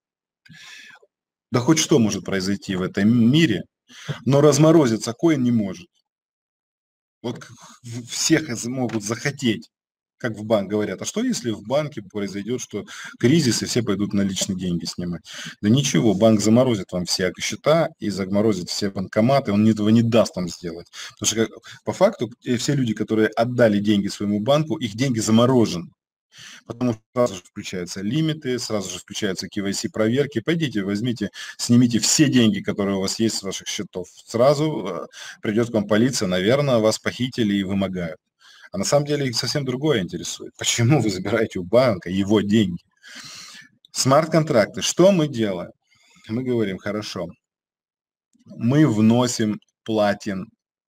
да хоть что может произойти в этом мире, но разморозиться коин не может. Вот всех могут захотеть, как в банк говорят. А что, если в банке произойдет, что кризис, и все пойдут наличные деньги снимать? Да ничего, банк заморозит вам все счета и заморозит все банкоматы, он этого не даст вам сделать. Потому что по факту все люди, которые отдали деньги своему банку, их деньги заморожены. Потому что сразу же включаются лимиты, сразу же включаются KYC-проверки. Пойдите, возьмите, снимите все деньги, которые у вас есть с ваших счетов. Сразу придет к вам полиция, наверное, вас похитили и вымогают. А на самом деле их совсем другое интересует. Почему вы забираете у банка его деньги? Смарт-контракты. Что мы делаем? Мы говорим, хорошо, мы вносим платин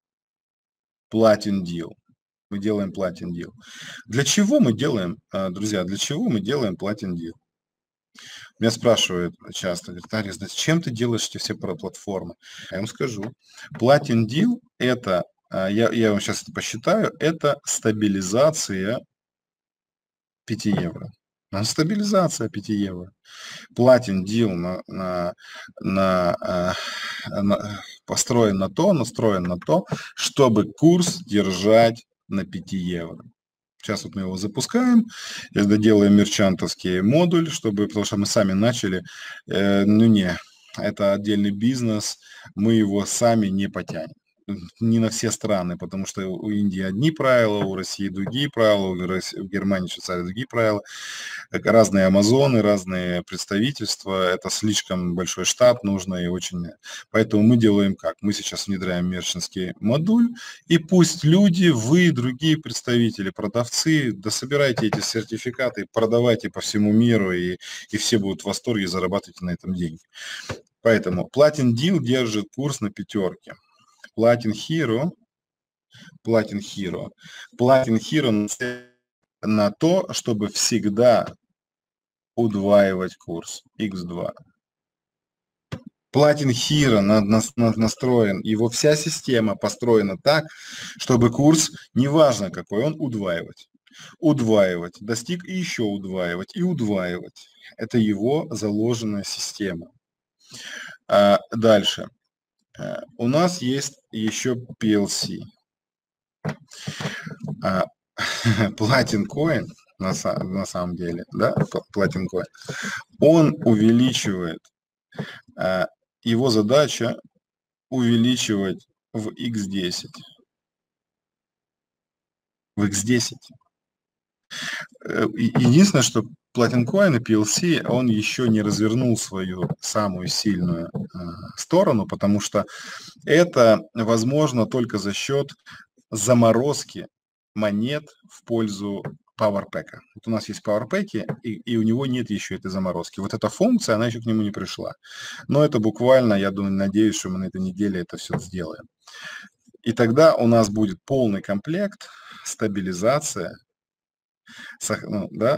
deal. Мы делаем Platin Deal. Для чего мы делаем, друзья, для чего мы делаем Platin Deal? Меня спрашивают часто, говорят, Арис, зачем ты делаешь эти все платформы? Я вам скажу. Platin Deal – это, я вам сейчас это посчитаю, это стабилизация 5 евро. Стабилизация 5 евро. Platin Deal настроен на то, чтобы курс держать на 5 евро. Сейчас вот мы его запускаем, делаем мерчантовский модуль, потому что мы сами начали, это отдельный бизнес, мы его сами не потянем. Не на все страны, потому что у Индии одни правила, у России другие правила, в Германии, Швейцарии другие правила. Разные Амазоны, разные представительства, это слишком большой штат нужно и очень... Поэтому мы делаем как? Мы сейчас внедряем мерчантский модуль, и пусть люди, вы, другие представители, продавцы, дособирайте эти сертификаты, продавайте по всему миру, и все будут в восторге, зарабатывать на этом деньги. Поэтому Platin Deal держит курс на 5. Platin Hero на то, чтобы всегда удваивать курс X2. Platin Hero настроен, его вся система построена так, чтобы курс, неважно какой, он удваивать, достиг и еще удваивать, и удваивать. Это его заложенная система. Дальше. У нас есть еще PLC. Platin Coin, на самом деле, да, Platin Coin, он увеличивает, его задача увеличивать в X10. Единственное, что Platin Coin и PLC, он еще не развернул свою самую сильную сторону, потому что это возможно только за счет заморозки монет в пользу PowerPack. Вот у нас есть PowerPack, и у него нет еще этой заморозки. Вот эта функция, она еще к нему не пришла. Но это буквально, я думаю, надеюсь, что мы на этой неделе это все сделаем. И тогда у нас будет полный комплект стабилизация, ну, да,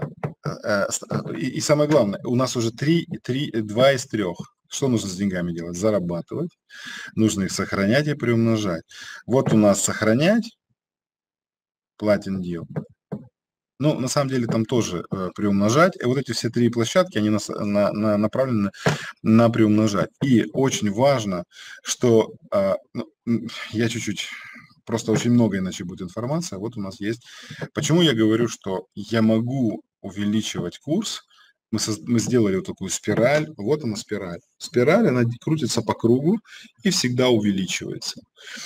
и самое главное, у нас уже 2 из 3. Что нужно с деньгами делать? Зарабатывать, нужно их сохранять и приумножать. Вот у нас сохранять, Platin Deal. Ну, на самом деле, там тоже приумножать. И вот эти все 3 площадки, они направлены на приумножать. И очень важно, что я чуть-чуть, просто очень много иначе будет информация. Вот у нас есть. Почему я говорю, что я могу увеличивать курс? Мы сделали вот такую спираль. Вот она спираль. Спираль, она крутится по кругу и всегда увеличивается.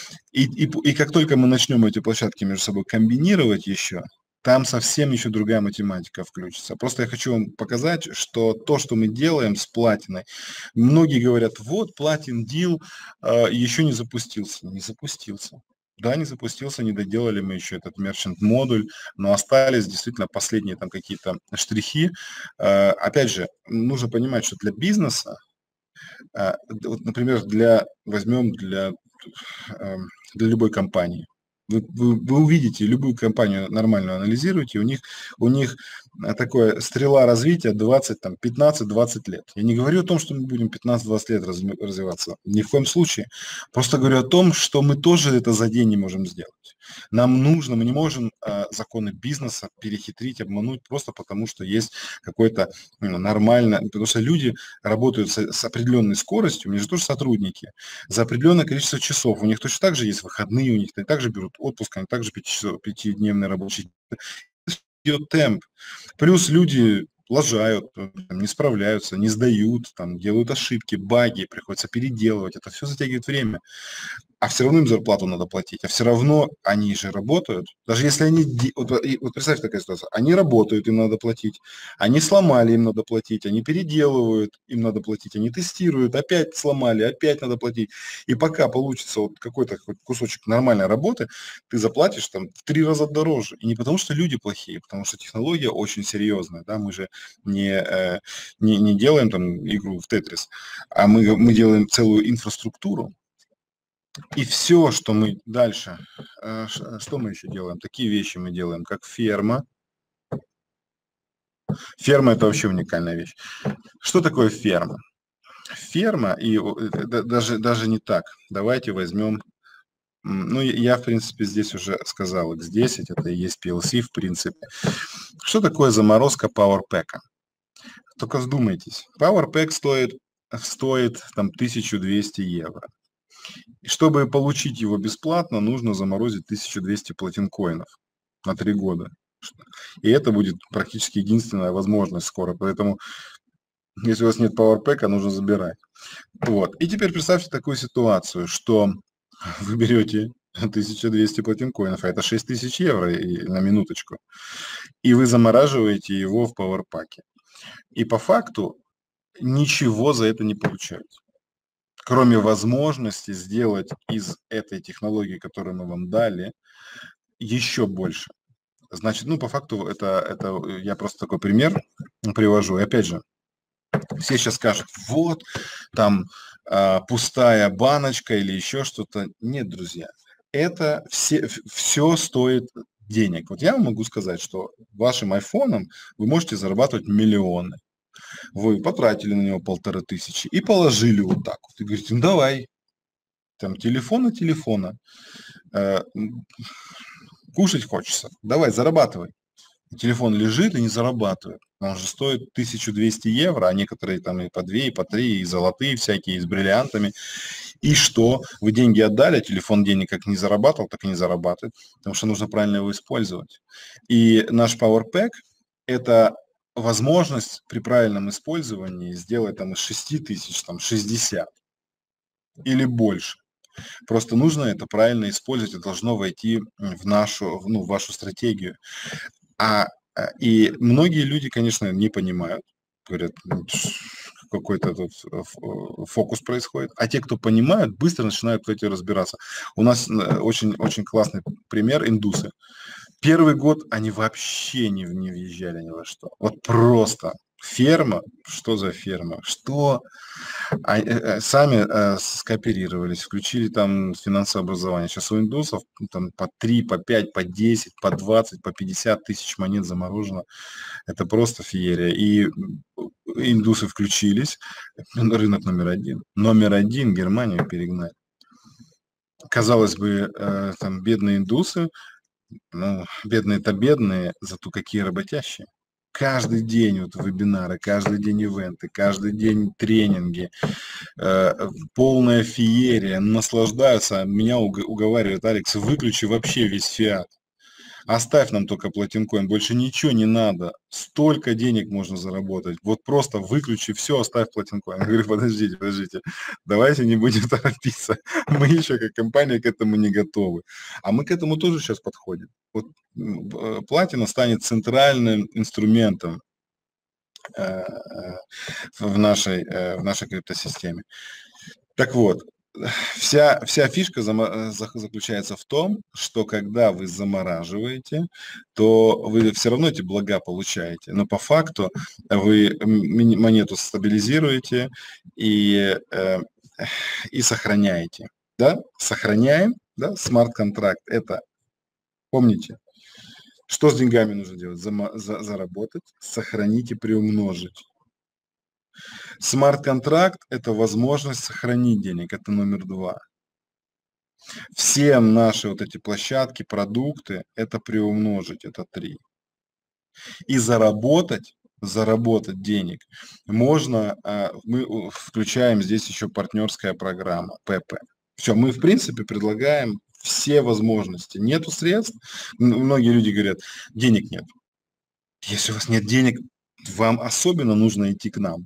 И как только мы начнем эти площадки между собой комбинировать еще, там совсем еще другая математика включится. Просто я хочу вам показать, что то, что мы делаем с платиной, многие говорят, вот Platin Deal еще не запустился. Не запустился. Да, не запустился, не доделали мы еще этот Merchant модуль, но остались действительно последние там какие-то штрихи. Опять же, нужно понимать, что для бизнеса, вот, например, возьмем для любой компании. Вы увидите любую компанию нормальную, анализируете, у них такое стрела развития 15-20 лет. Я не говорю о том, что мы будем 15-20 лет развиваться, ни в коем случае. Просто говорю о том, что мы тоже это за день не можем сделать. Нам нужно, мы не можем законы бизнеса перехитрить, обмануть просто потому, что есть какой-то нормально, потому что люди работают с определенной скоростью, у них же тоже сотрудники, за определенное количество часов. У них точно так же есть выходные, у них они также берут отпуск, они также 5-дневный рабочий день. Идет темп. Плюс люди лажают, не справляются, не сдают, там, делают ошибки, баги, приходится переделывать. Это все затягивает время. А все равно им зарплату надо платить, а все равно они же работают. Даже если они, вот представьте такая ситуация, они работают, им надо платить, они сломали, им надо платить, они переделывают, им надо платить, они тестируют, опять сломали, опять надо платить. И пока получится вот какой-то кусочек нормальной работы, ты заплатишь там в 3 раза дороже. И не потому, что люди плохие, потому что технология очень серьезная, да, мы же не делаем там игру в Тетрис, а мы делаем целую инфраструктуру. И все, что мы дальше, что мы еще делаем? Такие вещи мы делаем, как ферма. Ферма – это вообще уникальная вещь. Что такое ферма? Ферма, и даже не так. Давайте возьмем, ну, я, в принципе, здесь уже сказал, X10, это и есть PLC, в принципе. Что такое заморозка PowerPack? Только вдумайтесь. PowerPack стоит там 1200 евро. И чтобы получить его бесплатно, нужно заморозить 1200 платинкоинов на 3 года. И это будет практически единственная возможность скоро. Поэтому, если у вас нет PowerPack, нужно забирать. Вот. И теперь представьте такую ситуацию, что вы берете 1200 платинкоинов, а это 6000 евро на минуточку, и вы замораживаете его в PowerPack. И по факту ничего за это не получаете, кроме возможности сделать из этой технологии, которую мы вам дали, еще больше. Значит, ну, по факту, это я просто такой пример привожу. И опять же, все сейчас скажут, вот, там пустая баночка или еще что-то. Нет, друзья, это все стоит денег. Вот я вам могу сказать, что вашим айфоном вы можете зарабатывать миллионы. Вы потратили на него 1500 и положили вот так вот. И говорите, ну давай, там телефона, кушать хочется, давай, зарабатывай. Телефон лежит и не зарабатывает. Он же стоит 1200 евро, а некоторые там и по 2, и по 3, и золотые всякие, и с бриллиантами. И что? Вы деньги отдали, а телефон денег как не зарабатывал, так и не зарабатывает, потому что нужно правильно его использовать. И наш PowerPack – это возможность при правильном использовании сделать там из 6000, там 60 или больше. Просто нужно это правильно использовать, это должно войти в вашу стратегию. И многие люди, конечно, не понимают, говорят, какой-то тут фокус происходит. А те, кто понимают, быстро начинают в этим разбираться. У нас очень классный пример – индусы. Первый год они вообще не въезжали ни во что. Вот просто. Ферма? Что за ферма? Что? Сами скооперировались, включили там финансовое образование. Сейчас у индусов там по 3, по 5, по 10, по 20, по 50 тысяч монет заморожено. Это просто феерия. И индусы включились. Рынок номер один. Номер один Германию перегнали. Казалось бы, там бедные индусы, ну, бедные-то бедные, зато какие работящие. Каждый день вот вебинары, каждый день ивенты, каждый день тренинги, полная феерия, наслаждаются. Меня уговаривает Алекс, выключи вообще весь фиат. Оставь нам только Platincoin, больше ничего не надо. Столько денег можно заработать. Вот просто выключи все, оставь Platincoin. Я говорю, подождите, давайте не будем торопиться. Мы еще как компания к этому не готовы. А мы к этому тоже сейчас подходим. Вот платина станет центральным инструментом в нашей криптосистеме. Так вот, вся фишка заключается в том, что когда вы замораживаете, то вы все равно эти блага получаете, но по факту вы монету стабилизируете и сохраняете. Да? Сохраняем, да? Смарт-контракт, это, помните, что с деньгами нужно делать? Заработать, сохранить и приумножить. Смарт-контракт – это возможность сохранить денег, это номер 2. Все наши вот эти площадки, продукты – это приумножить, это 3. И заработать денег можно, мы включаем здесь еще партнерская программа, ПП. Все, мы в принципе предлагаем все возможности. Нету средств, многие люди говорят, денег нет. Если у вас нет денег, вам особенно нужно идти к нам.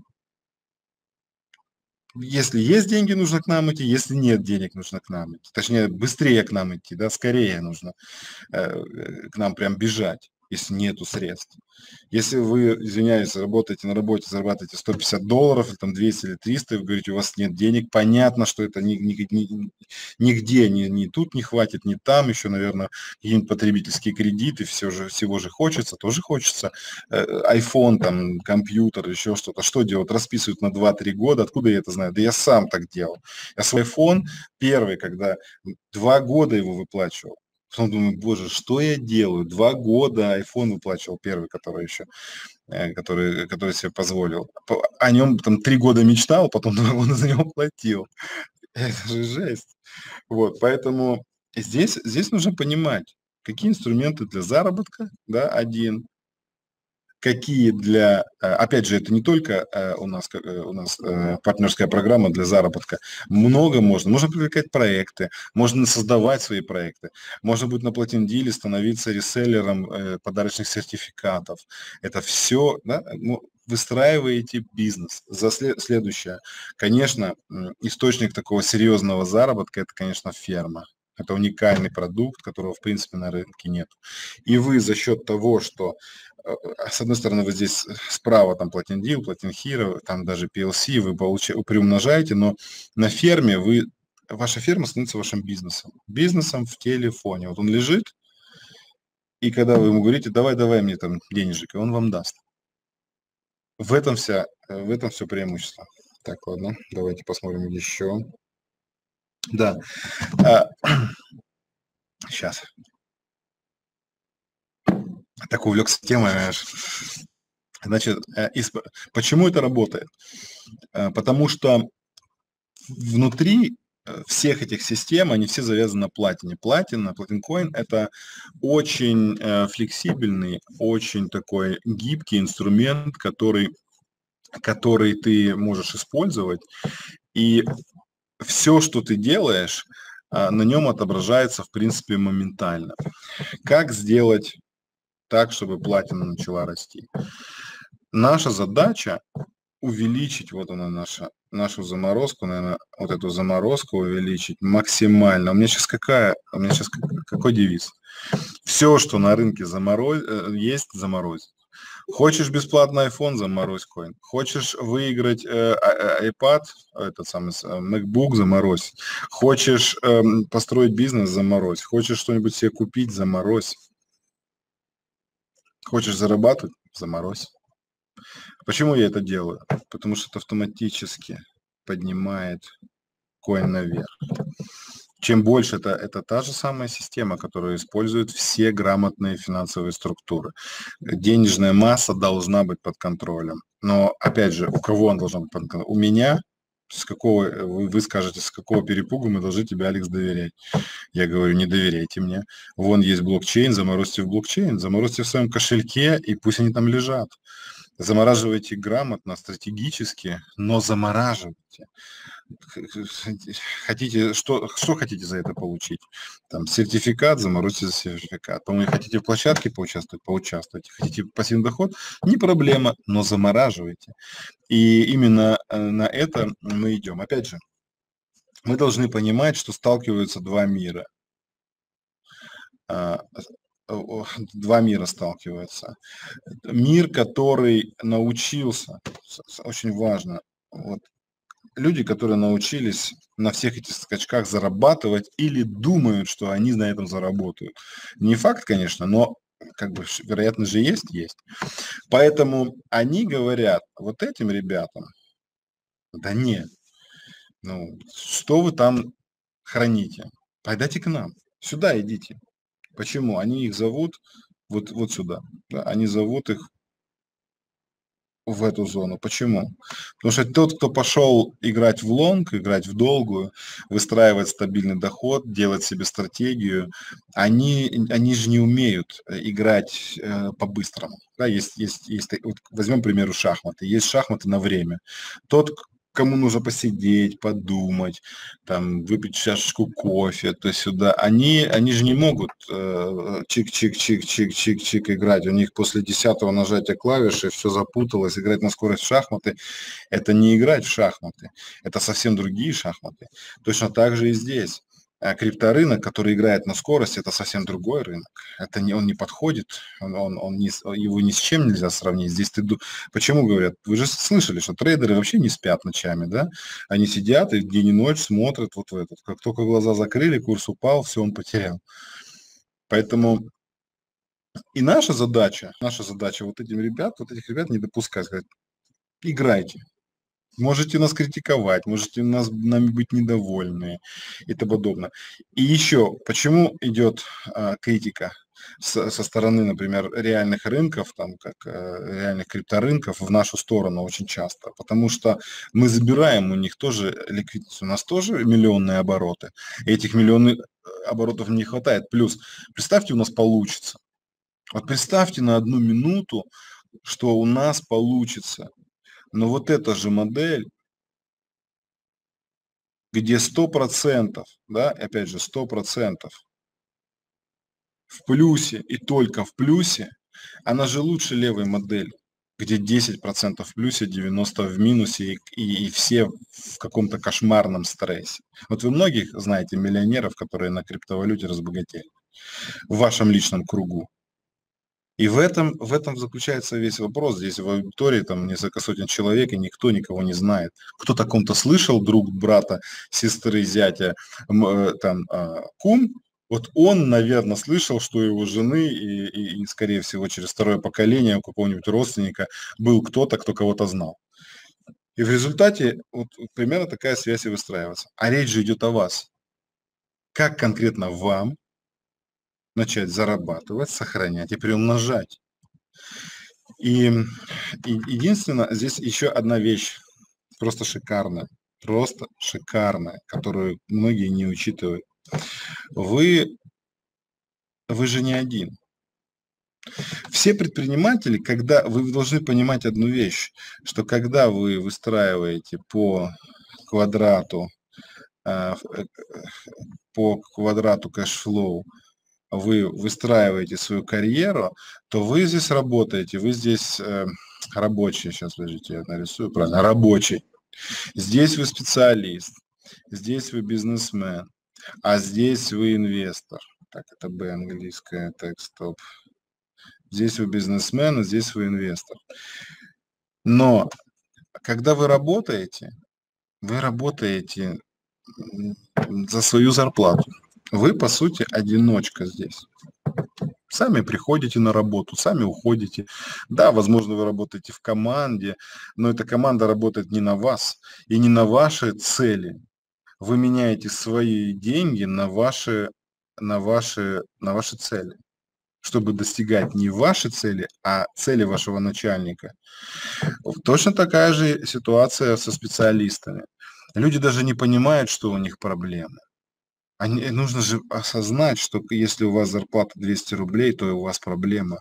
Если есть деньги, нужно к нам идти, если нет денег, нужно к нам идти. Точнее, быстрее к нам идти, да, скорее нужно к нам прям бежать, если нету средств. Если вы, извиняюсь, работаете на работе, зарабатываете $150, или там 200 или 300, и вы говорите, у вас нет денег, понятно, что это нигде, ни тут не хватит, ни там, еще, наверное, какие-нибудь потребительские кредиты, всего же хочется, тоже хочется. iPhone, там, компьютер, еще что-то. Что делают? Расписывают на 2-3 года. Откуда я это знаю? Да я сам так делал. Я свой iPhone первый, когда 2 года его выплачивал. Потом думаю, боже, что я делаю? 2 года iPhone выплачивал первый, который себе позволил. О нем там 3 года мечтал, потом 2 года за него платил. Это же жесть. Вот, поэтому здесь нужно понимать, какие инструменты для заработка, да, один, какие для, опять же, это не только у нас партнерская программа для заработка, много можно привлекать проекты, можно создавать свои проекты, можно будет на Platin Deal становиться реселлером подарочных сертификатов, это все, да, выстраиваете бизнес. Следующее, конечно, источник такого серьезного заработка, это, конечно, ферма. Это уникальный продукт, которого, в принципе, на рынке нет. И вы за счет того, что, с одной стороны, вы здесь справа, там, Platin Deal, Platin Hero, там даже PLC, вы приумножаете, но на ферме ваша ферма становится вашим бизнесом. Бизнесом в телефоне. Вот он лежит, и когда вы ему говорите, давай мне там денежек, и он вам даст. В этом все преимущество. Так, ладно, давайте посмотрим еще. Да. Сейчас. Так увлекся темой. Значит, почему это работает? Потому что внутри всех этих систем, они все завязаны на платине. Platincoin – это очень флексибельный, очень такой гибкий инструмент, который ты можешь использовать. И все, что ты делаешь, на нем отображается, в принципе, моментально. Как сделать так, чтобы платина начала расти? Наша задача увеличить, вот она нашу заморозку, наверное, вот эту заморозку увеличить максимально. У меня сейчас какой девиз? Все, что на рынке есть, заморозить. Хочешь бесплатный iPhone, заморозь коин. Хочешь выиграть iPad, этот самый MacBook, заморозь. Хочешь построить бизнес, заморозь. Хочешь что-нибудь себе купить, заморозь. Хочешь зарабатывать, заморозь. Почему я это делаю? Потому что это автоматически поднимает коин наверх. Чем больше, это та же самая система, которую используют все грамотные финансовые структуры. Денежная масса должна быть под контролем. Но, опять же, у кого он должен быть под контролем? У меня? С какого, вы скажете, с какого перепугу мы должны тебе, Алекс, доверять? Я говорю, не доверяйте мне. Вон есть блокчейн, заморозьте в блокчейн, заморозьте в своем кошельке, и пусть они там лежат. Замораживайте грамотно, стратегически, но замораживайте. Хотите, что хотите за это получить? Там сертификат, заморозьте за сертификат. По-моему, хотите в площадке поучаствовать, поучаствуйте. Хотите пассивный доход, не проблема, но замораживайте. И именно на это мы идем. Опять же, мы должны понимать, что сталкиваются два мира. Два мира сталкиваются. Мир, который научился, очень важно, вот, люди, которые научились на всех этих скачках зарабатывать или думают, что они на этом заработают. Не факт, конечно, но как бы вероятность же есть. Поэтому они говорят вот этим ребятам, да нет, ну что вы там храните? Пойдите к нам, сюда идите. Почему? Они их зовут вот сюда. Да? Они зовут их в эту зону. Почему? Потому что тот, кто пошел играть в лонг, играть в долгую, выстраивать стабильный доход, делать себе стратегию, они же не умеют играть по-быстрому. Да, вот возьмем, к примеру, шахматы. Есть шахматы на время. Тот, кому нужно посидеть, подумать, там, выпить чашечку кофе, то сюда, они же не могут чик-чик-чик-чик-чик-чик играть. У них после 10-го нажатия клавиши все запуталось. Играть на скорость в шахматы – это не играть в шахматы, это совсем другие шахматы. Точно так же и здесь. Крипторынок, который играет на скорость, это совсем другой рынок. Он не подходит, его ни с чем нельзя сравнить. Здесь почему говорят? Вы же слышали, что трейдеры вообще не спят ночами, да? Они сидят и день и ночь смотрят вот в этот. Как только глаза закрыли, курс упал, все, он потерял. Поэтому и наша задача вот этих ребят не допускать, сказать, играйте. Можете нас критиковать, можете нами быть недовольны и тому подобное. И еще, почему идет критика со стороны, например, реальных рынков, там, как реальных крипторынков в нашу сторону очень часто? Потому что мы забираем у них тоже ликвидность, у нас тоже миллионные обороты. И этих миллионных оборотов не хватает. Плюс, представьте, у нас получится. Вот представьте на 1 минуту, что у нас получится. Но вот эта же модель, где 100%, да, опять же 100% в плюсе и только в плюсе, она же лучше левой модели, где 10% в плюсе, 90% в минусе и все в каком-то кошмарном стрессе. Вот вы многих знаете миллионеров, которые на криптовалюте разбогатели в вашем личном кругу. И в этом заключается весь вопрос. Здесь в аудитории там несколько сотен человек, и никто никого не знает. Кто-то о ком-то слышал, друг, брата, сестры, зятя, кум. Вот он, наверное, слышал, что у его жены и, скорее всего, через второе поколение у какого-нибудь родственника был кто-то, кто кого-то знал. И в результате вот примерно такая связь и выстраивается. А речь же идет о вас. Как конкретно вам начать зарабатывать, сохранять и приумножать? И единственное, здесь еще одна вещь, просто шикарная, которую многие не учитывают. Вы же не один. Все предприниматели, вы должны понимать одну вещь, что когда вы выстраиваете по квадрату кэшфлоу, вы выстраиваете свою карьеру, то вы здесь работаете, вы здесь рабочий, сейчас, подождите, я нарисую правильно, рабочий. Здесь вы специалист, здесь вы бизнесмен, а здесь вы инвестор. Так, это Б английская, так, стоп. Здесь вы бизнесмен, а здесь вы инвестор. Но когда вы работаете за свою зарплату. Вы, по сути, одиночка здесь. Сами приходите на работу, сами уходите. Да, возможно, вы работаете в команде, но эта команда работает не на вас и не на ваши цели. Вы меняете свои деньги на ваши цели, чтобы достигать не ваши цели, а цели вашего начальника. Точно такая же ситуация со специалистами. Люди даже не понимают, что у них проблемы. Нужно же осознать, что если у вас зарплата 200 рублей, то и у вас проблема.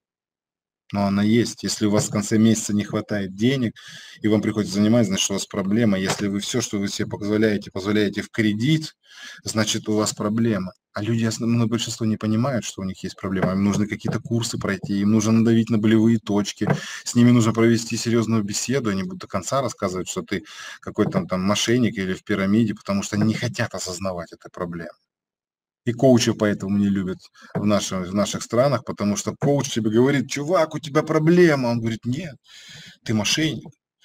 Но она есть. Если у вас в конце месяца не хватает денег, и вам приходится занимать, значит, у вас проблема. Если вы все, что вы себе позволяете в кредит, значит, у вас проблема. А люди, основное большинство, не понимают, что у них есть проблема. Им нужны какие-то курсы пройти, им нужно надавить на болевые точки, с ними нужно провести серьезную беседу, они будут до конца рассказывать, что ты какой-то там мошенник или в пирамиде, потому что они не хотят осознавать эту проблему. И коучи поэтому не любят в наших странах, потому что коуч тебе говорит: чувак, у тебя проблема. Он говорит: нет, ты мошенник.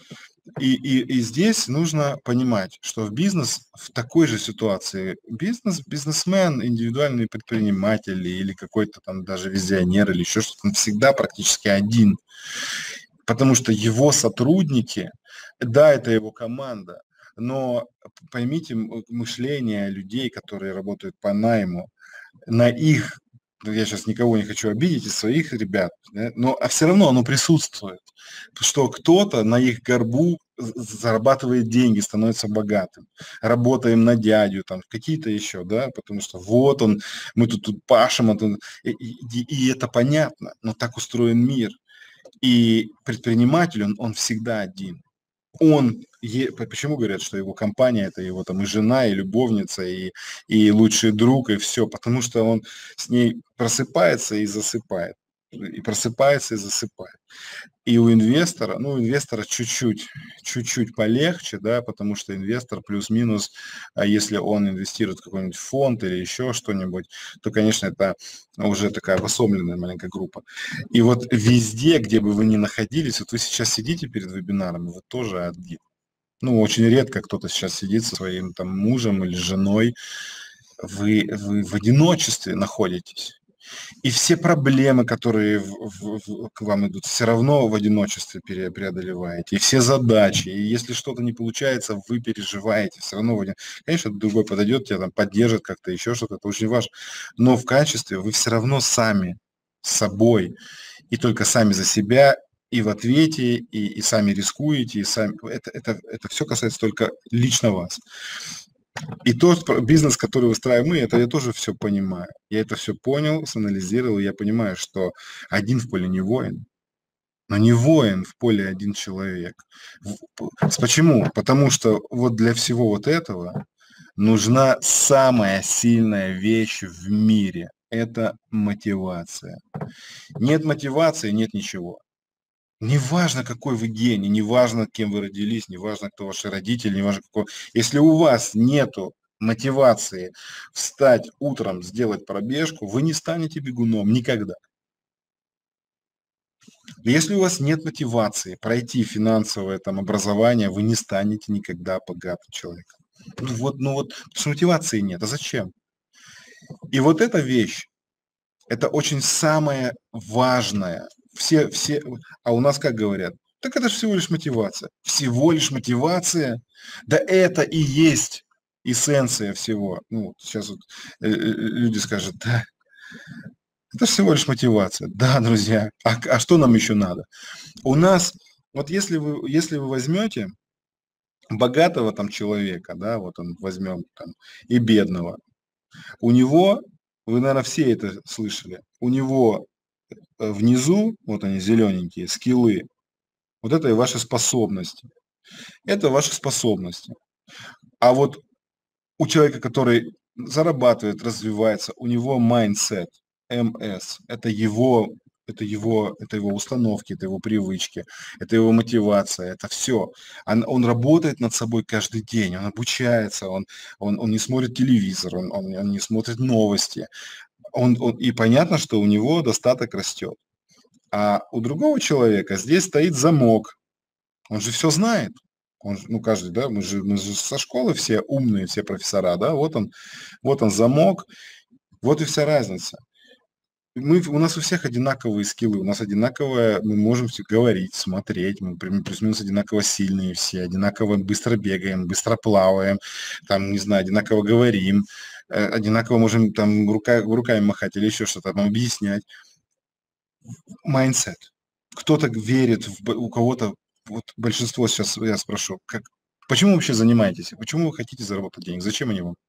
И здесь нужно понимать, что в такой же ситуации бизнесмен, индивидуальный предприниматель или какой-то там даже визионер или еще что-то, он всегда практически один. Потому что его сотрудники, да, это его команда, но поймите мышление людей, которые работают по найму, на их, я сейчас никого не хочу обидеть из своих ребят, да, но все равно оно присутствует, что кто-то на их горбу зарабатывает деньги, становится богатым. Работаем на дядю, там, какие-то еще, да, потому что вот он, мы тут пашем, и это понятно, но так устроен мир. И предприниматель, он всегда один. Почему говорят, что его компания – это его там и жена, и любовница, и лучший друг, и все? Потому что он с ней просыпается и засыпает. И просыпается и засыпает. И у инвестора чуть-чуть полегче, да, потому что инвестор плюс-минус, если он инвестирует в какой-нибудь фонд или еще что-нибудь, то, конечно, это уже такая обособленная маленькая группа. И вот везде, где бы вы ни находились, вот вы сейчас сидите перед вебинаром, вы тоже один. Очень редко кто-то сейчас сидит со своим там мужем или женой, вы в одиночестве находитесь. И все проблемы, которые к вам идут, все равно в одиночестве преодолеваете. И все задачи. И если что-то не получается, вы переживаете. Все равно конечно, другой подойдет, тебя там поддержит как-то, еще что-то. Это очень важно. Но в качестве вы все равно сами с собой. И только сами за себя. И в ответе, и сами рискуете. И сами. Это все касается только лично вас. И тот бизнес, который выстраиваем мы, это я тоже все понимаю. Я это все понял, санализировал, и я понимаю, что один в поле не воин. Но не воин в поле один человек. Почему? Потому что вот для всего вот этого нужна самая сильная вещь в мире. Это мотивация. Нет мотивации, нет ничего. Неважно, какой вы гений, неважно, кем вы родились, неважно, кто ваши родители, неважно, какой. Если у вас нету мотивации встать утром, сделать пробежку, вы не станете бегуном никогда. Если у вас нет мотивации пройти финансовое образование, вы не станете никогда богатым человеком. Потому что мотивации нет. А зачем? И вот эта вещь, это очень самое важное. А у нас как говорят? Так это же всего лишь мотивация. Всего лишь мотивация? Да это и есть эссенция всего. Сейчас люди скажут: да, это всего лишь мотивация. Да, друзья, а что нам еще надо? У нас, вот если вы возьмете богатого человека, да, вот он возьмем и бедного, у него, вы, наверное, все это слышали, у него внизу, вот они зелененькие, скиллы, вот это и ваши способности. Это ваши способности. А вот у человека, который зарабатывает, развивается, у него mindset, МС, это его установки, это его привычки, это его мотивация, это все. Он работает над собой каждый день, он обучается, он не смотрит телевизор, он не смотрит новости. И понятно, что у него достаток растет. А у другого человека здесь стоит замок. Он же все знает. Каждый, да, мы же со школы все умные, все профессора, да, вот он замок, вот и вся разница. у нас у всех одинаковые скиллы, у нас одинаковое, мы можем все говорить, смотреть, мы плюс-минус одинаково сильные все, одинаково быстро бегаем, быстро плаваем, там, не знаю, одинаково говорим, одинаково можем там руками махать или еще что-то там объяснять. Майндсет. Кто-то верит, у кого-то, вот большинство сейчас я спрошу, почему вы вообще занимаетесь? Почему вы хотите заработать денег? Зачем они вам?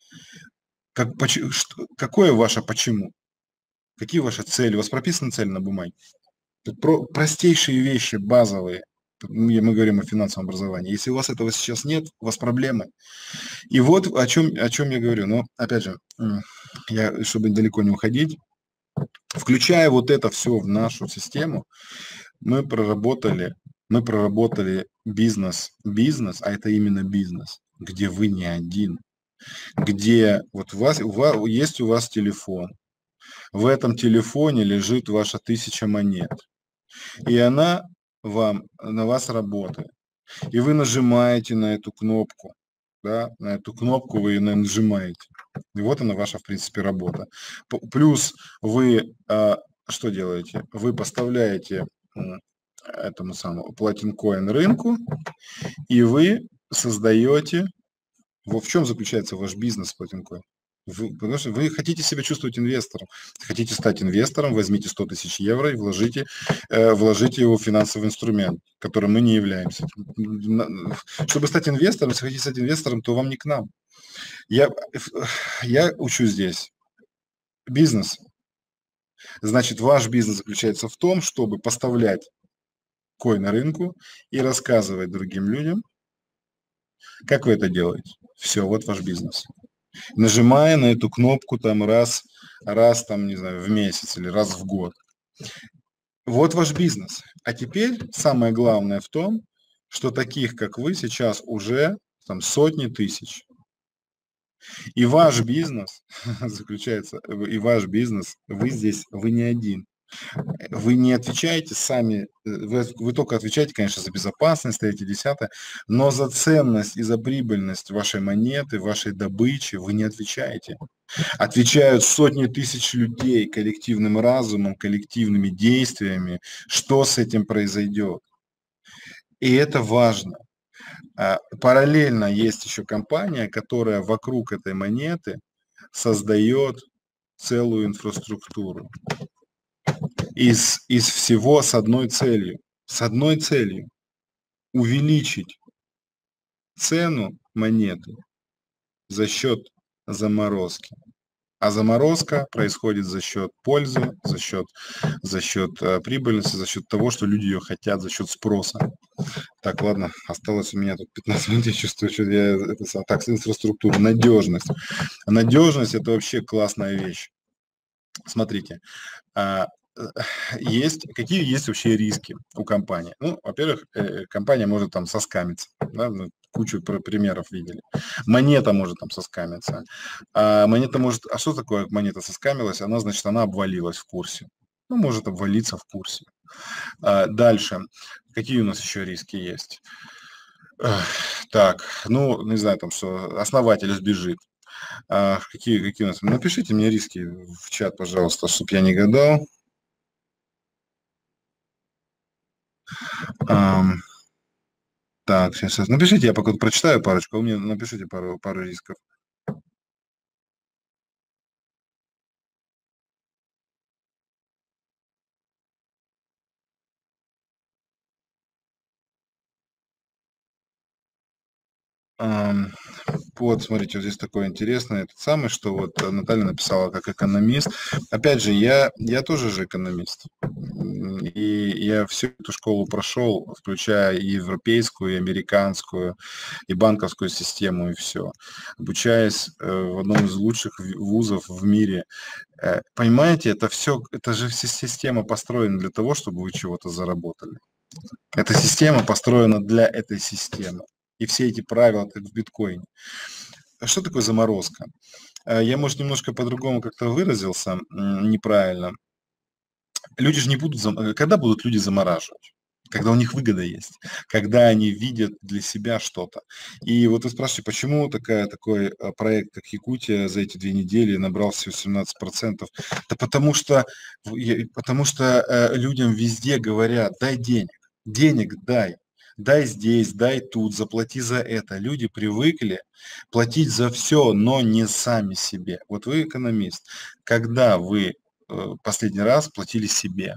Какое ваше почему? Какие ваши цели? У вас прописаны цели на бумаге? Простейшие вещи, базовые. Мы говорим о финансовом образовании. Если у вас этого сейчас нет, у вас проблемы. И вот о чем я говорю. Но, опять же, чтобы далеко не уходить, включая вот это все в нашу систему, мы проработали бизнес, а это именно бизнес, где вы не один, где вот у вас есть телефон, в этом телефоне лежит ваша 1000 монет, и она на вас работает, и вы нажимаете на эту кнопку, да, на эту кнопку вы ее нажимаете, и вот она ваша, в принципе, работа. Плюс вы что делаете? Вы поставляете этому самому Platin Coin рынку, и вы создаете... В чем заключается ваш бизнес Platin Coin? Потому что вы хотите себя чувствовать инвестором. Хотите стать инвестором, возьмите 100 000 евро и вложите его в финансовый инструмент, которым мы не являемся. Чтобы стать инвестором, если хотите стать инвестором, то вам не к нам. Я учу здесь. Бизнес. Значит, ваш бизнес заключается в том, чтобы поставлять коин на рынку и рассказывать другим людям, как вы это делаете. Все, вот ваш бизнес. Нажимая на эту кнопку там раз там, не знаю, в месяц или раз в год. Вот ваш бизнес. А теперь самое главное в том, что таких, как вы, сейчас уже там сотни тысяч. И ваш бизнес заключается, вы не один. Вы не отвечаете сами, вы только отвечаете, конечно, за безопасность, 3-10, но за ценность и за прибыльность вашей монеты, вашей добычи вы не отвечаете. Отвечают сотни тысяч людей коллективным разумом, коллективными действиями, что с этим произойдет. И это важно. Параллельно есть еще компания, которая вокруг этой монеты создает целую инфраструктуру. Из всего с одной целью увеличить цену монеты за счет заморозки. А заморозка происходит за счет пользы, за счет прибыльности, за счет того, что люди ее хотят, за счет спроса. Так, ладно, осталось у меня тут 15 минут, я чувствую, что так, инфраструктура, надежность. Надежность – это вообще классная вещь. Смотрите, какие есть вообще риски у компании? Ну, во-первых, компания может там соскамиться, да, мы кучу примеров видели. Монета может там соскамиться. А что такое монета соскамилась? Значит, она обвалилась в курсе. Ну, может обвалиться в курсе. Дальше. Какие у нас еще риски есть? Так, ну, не знаю, там что, основатель сбежит. Какие у нас? Напишите мне риски в чат, пожалуйста, чтобы я не гадал. Так, сейчас. Напишите, я пока прочитаю парочку, вы мне напишите пару рисков. Вот, смотрите, вот здесь такое интересное, что вот Наталья написала как экономист. Опять же, я тоже же экономист. И я всю эту школу прошел, включая и европейскую, и американскую, и банковскую систему, и все. Обучаясь в одном из лучших вузов в мире. Понимаете, это же вся система построена для того, чтобы вы чего-то заработали. Эта система построена для этой системы. И все эти правила, как в биткоине. Что такое заморозка? Я, может, немножко по-другому как-то выразился, неправильно. Люди же не будут... Когда будут люди замораживать? когда у них выгода есть, когда они видят для себя что-то. И вот вы спрашиваете, почему такой проект, как Якутия, за эти 2 недели набрал всего 17%? Да потому что людям везде говорят, дай денег дай. Дай здесь, дай тут, заплати за это. Люди привыкли платить за все, но не сами себе. Вот вы экономист. Когда вы последний раз платили себе?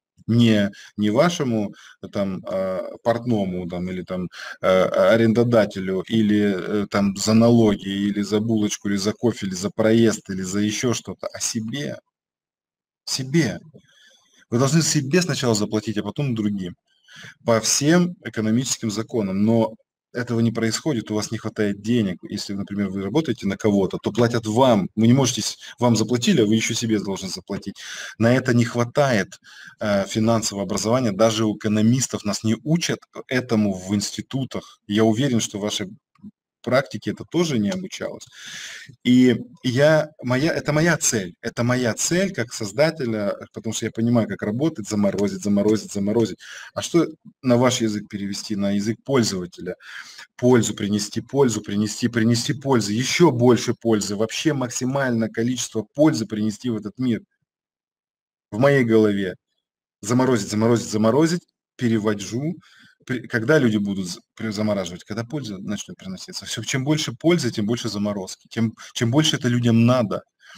Не вашему там портному там, или там арендодателю, или там за налоги, или за булочку, или за кофе, или за проезд, или за еще что-то, а себе. Себе. Вы должны себе сначала заплатить, а потом другим. По всем экономическим законам. Но этого не происходит, у вас не хватает денег. Если, например, вы работаете на кого-то, то платят вам. Вы не можете, вам заплатили, а вы еще себе должны заплатить. На это не хватает финансового образования. Даже у экономистов нас не учат этому в институтах. Я уверен, что ваши практике это тоже не обучалось. И это моя цель как создателя, потому что я понимаю, как работает, заморозить. А что на ваш язык перевести, на язык пользователя? Принести пользу, еще больше пользы, вообще максимальное количество пользы принести в этот мир. В моей голове заморозить, перевожу. Когда люди будут замораживать? Когда польза начнет приноситься. Все, чем больше пользы, тем больше заморозки. Чем больше это людям надо.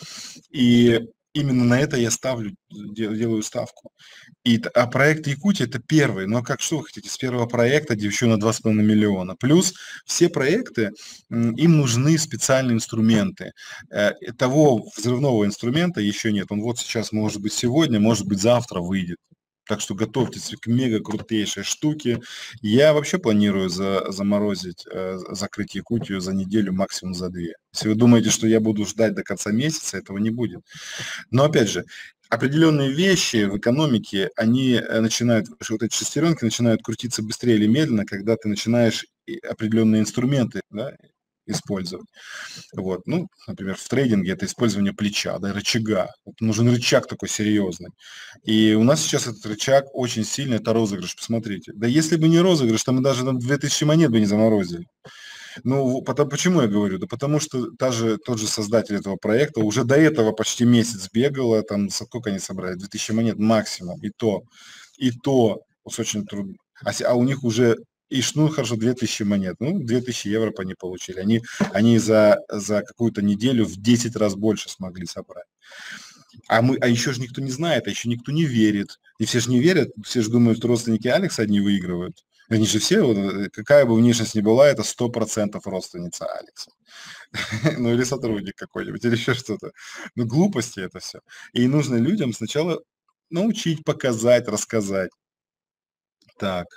И именно на это я делаю ставку. А проект Якутия – это первый. Но что вы хотите? С первого проекта еще на 2,5 миллиона. Плюс все проекты, им нужны специальные инструменты. Того взрывного инструмента еще нет. Он вот сейчас, может быть, сегодня, может быть, завтра выйдет. Так что готовьтесь к мега крутейшей штуке. Я вообще планирую закрыть Якутию за неделю, максимум за 2. Если вы думаете, что я буду ждать до конца месяца, этого не будет. Но опять же, определенные вещи в экономике, они начинают, вот эти шестеренки начинают крутиться быстрее или медленно, когда ты начинаешь определенные инструменты, да, использовать. Вот. Ну, например, в трейдинге это использование плеча, да, рычага. Вот нужен рычаг такой серьезный. И у нас сейчас этот рычаг очень сильный, это розыгрыш, посмотрите. Да если бы не розыгрыш, то мы даже на 2000 монет бы не заморозили. Ну, почему я говорю? Да потому что тот же создатель этого проекта уже до этого почти месяц бегал, там сколько они собрали? 2000 монет максимум. И то очень трудно. А у них уже хорошо, 2000 монет. 2000 евро по они получили. Они за какую-то неделю в 10 раз больше смогли собрать. А еще же никто не знает, а еще никто не верит. И все же не верят, все же думают, что родственники Алекса одни выигрывают. Они же все, какая бы внешность ни была, это 100% родственница Алекса. Ну или сотрудник какой-нибудь, или еще что-то. Глупости это все. И нужно людям сначала научить, показать, рассказать. Так.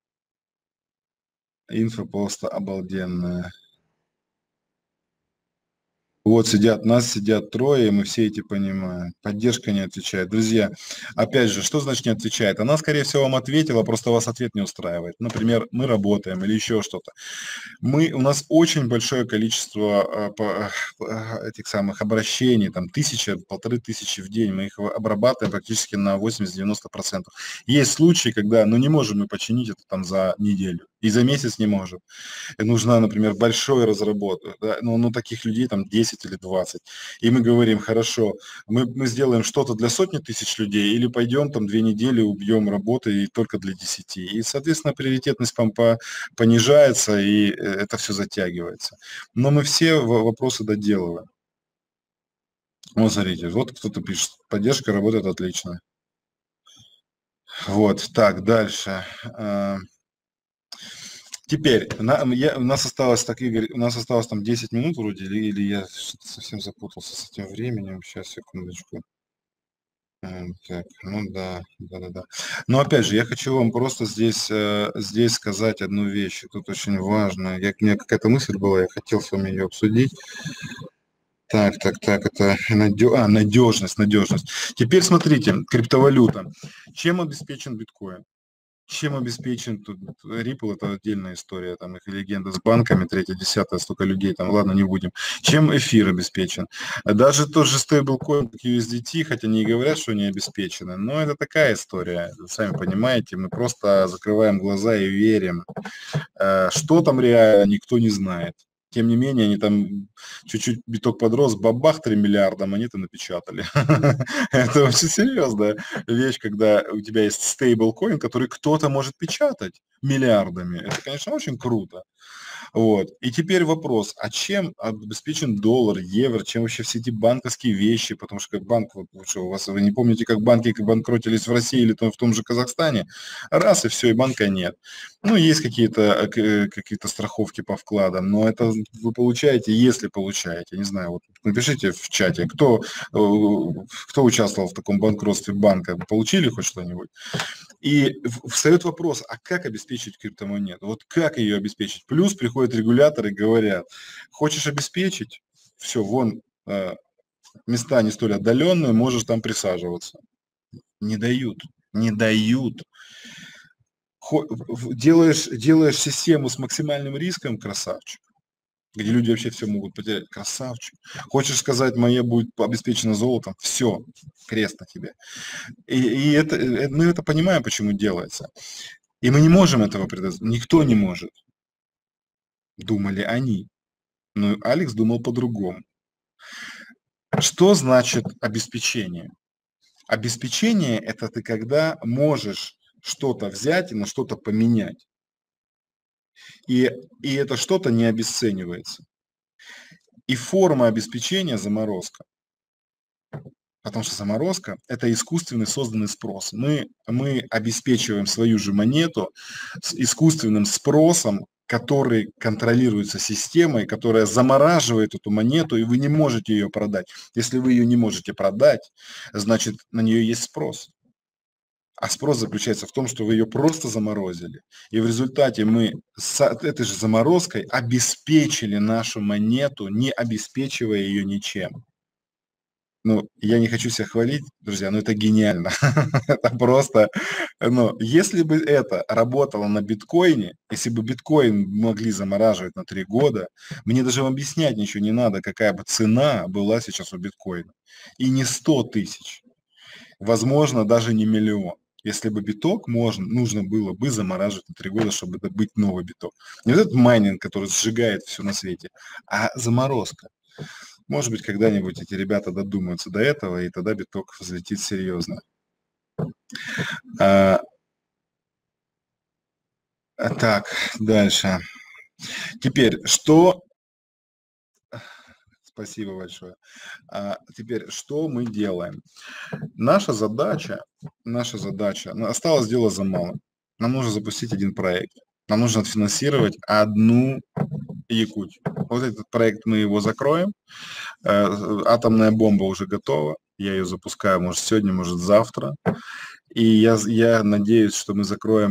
Инфа просто обалденная. Вот нас сидят трое, и мы все эти понимаем. Поддержка не отвечает. Друзья, опять же, что значит не отвечает? Она, скорее всего, вам ответила, просто вас ответ не устраивает. Например, мы работаем или еще что-то. У нас очень большое количество этих самых обращений, там 1000-1500 в день. Мы их обрабатываем практически на 80-90%. Есть случаи, когда, не можем мы починить это там за неделю. И за месяц не можем. И нужна, например, большая разработка. Да? Таких людей там 10 или 20. И мы говорим, хорошо, мы сделаем что-то для сотни тысяч людей или пойдем там 2 недели убьем работы и только для 10. И, соответственно, приоритетность понижается, и это все затягивается. Но мы все вопросы доделываем. Вот, смотрите, вот кто-то пишет, поддержка работает отлично. Вот, так, дальше. Теперь, у нас осталось, Игорь, у нас осталось там 10 минут вроде, или я совсем запутался с этим временем. Сейчас, секундочку. Так, да. Но опять же, я хочу вам просто здесь сказать одну вещь. Тут очень важно. У меня какая-то мысль была, я хотел с вами ее обсудить. Так, это надежность. Теперь смотрите, криптовалюта. Чем обеспечен биткоин? Чем обеспечен тут Ripple, это отдельная история, там их легенда с банками, третье, десятое, столько людей, там, ладно, не будем. Чем эфир обеспечен? Даже тот же стейблкоин, как USDT, хотя они и говорят, что они обеспечены, но это такая история, сами понимаете, мы просто закрываем глаза и верим. Что там реально, никто не знает. Тем не менее, они там чуть-чуть биток подрос, бабах 3 миллиарда монеты напечатали. Это очень серьезная вещь, когда у тебя есть стейблкоин, который кто-то может печатать миллиардами. Это, конечно, очень круто. Вот. И теперь вопрос, а чем обеспечен доллар, евро, чем вообще все эти банковские вещи, потому что как банк, вот, что, у вас, вы не помните, как банки банкротились в России или в том же Казахстане, раз и все, и банка нет. Ну, есть какие-то страховки по вкладам, но это вы получаете, если получаете, не знаю, вот напишите в чате, кто участвовал в таком банкротстве банка, получили хоть что-нибудь? И встает вопрос, а как обеспечить криптомонету? Вот как ее обеспечить? Плюс приходят регуляторы и говорят, хочешь обеспечить? Все, вон места не столь отдаленные, можешь там присаживаться. Не дают, не дают. Делаешь систему с максимальным риском, красавчик, где люди вообще все могут потерять, красавчик. Хочешь сказать, моя будет обеспечена золотом, все, крест на тебе. И мы это понимаем, почему делается. И мы не можем этого предоставить, никто не может. Думали они. Но Алекс думал по-другому. Что значит обеспечение? Обеспечение – это ты когда можешь что-то взять и на что-то поменять. И это что-то не обесценивается. И форма обеспечения – заморозка. Потому что заморозка – это искусственный созданный спрос. Мы обеспечиваем свою же монету с искусственным спросом, который контролируется системой, которая замораживает эту монету, и вы не можете ее продать. Если вы ее не можете продать, значит, на нее есть спрос. А спрос заключается в том, что вы ее просто заморозили. И в результате мы с этой же заморозкой обеспечили нашу монету, не обеспечивая ее ничем. Ну, я не хочу себя хвалить, друзья, но это гениально. Это просто, если бы это работало на биткоине, если бы биткоин могли замораживать на 3 года, мне даже объяснять ничего не надо, какая бы цена была сейчас у биткоина. И не 100 тысяч, возможно, даже не миллион. Если бы биток нужно было бы замораживать на 3 года, чтобы добыть новый биток. Не вот этот майнинг, который сжигает все на свете, а заморозка. Может быть, когда-нибудь эти ребята додумаются до этого, и тогда биток взлетит серьезно. Так, дальше. Теперь, Спасибо большое. Теперь, что мы делаем? Наша задача, осталось дело за малым. Нам нужно запустить один проект. Нам нужно отфинансировать одну Якутию. Вот этот проект мы его закроем. Атомная бомба уже готова. Я ее запускаю, может, сегодня, может, завтра. И я надеюсь, что мы закроем,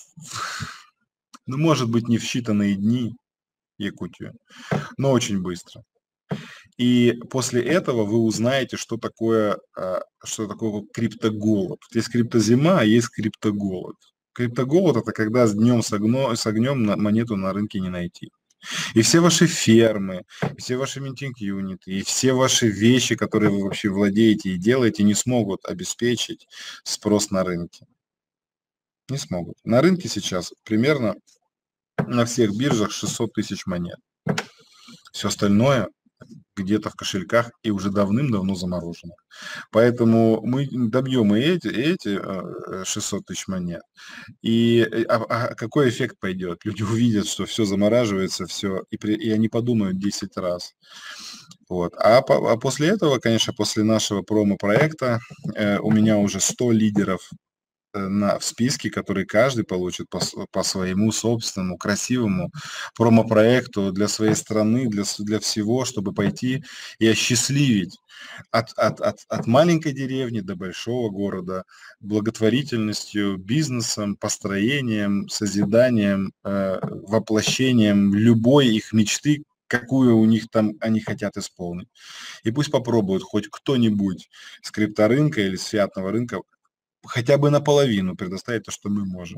может быть, не в считанные дни Якутию, но очень быстро. И после этого вы узнаете, что такое криптоголод. Есть криптозима, а есть криптоголод. Криптоголод – это когда днем с огнем монету на рынке не найти. И все ваши фермы, все ваши минтинг-юниты, и все ваши вещи, которые вы вообще владеете и делаете, не смогут обеспечить спрос на рынке. Не смогут. На рынке сейчас примерно на всех биржах 600 тысяч монет. Все остальное где-то в кошельках и уже давным-давно заморожено. Поэтому мы добьем и эти 600 тысяч монет. И какой эффект пойдет? Люди увидят, что все замораживается, все, и они подумают 10 раз. Вот. А после этого, конечно, после нашего промо-проекта у меня уже 100 лидеров в списке, который каждый получит по своему собственному красивому промо-проекту для своей страны, для всего, чтобы пойти и осчастливить от маленькой деревни до большого города благотворительностью, бизнесом, построением, созиданием, воплощением любой их мечты, какую у них там они хотят исполнить. И пусть попробуют хоть кто-нибудь с крипторынка или с фиатного рынка хотя бы наполовину предоставить то, что мы можем.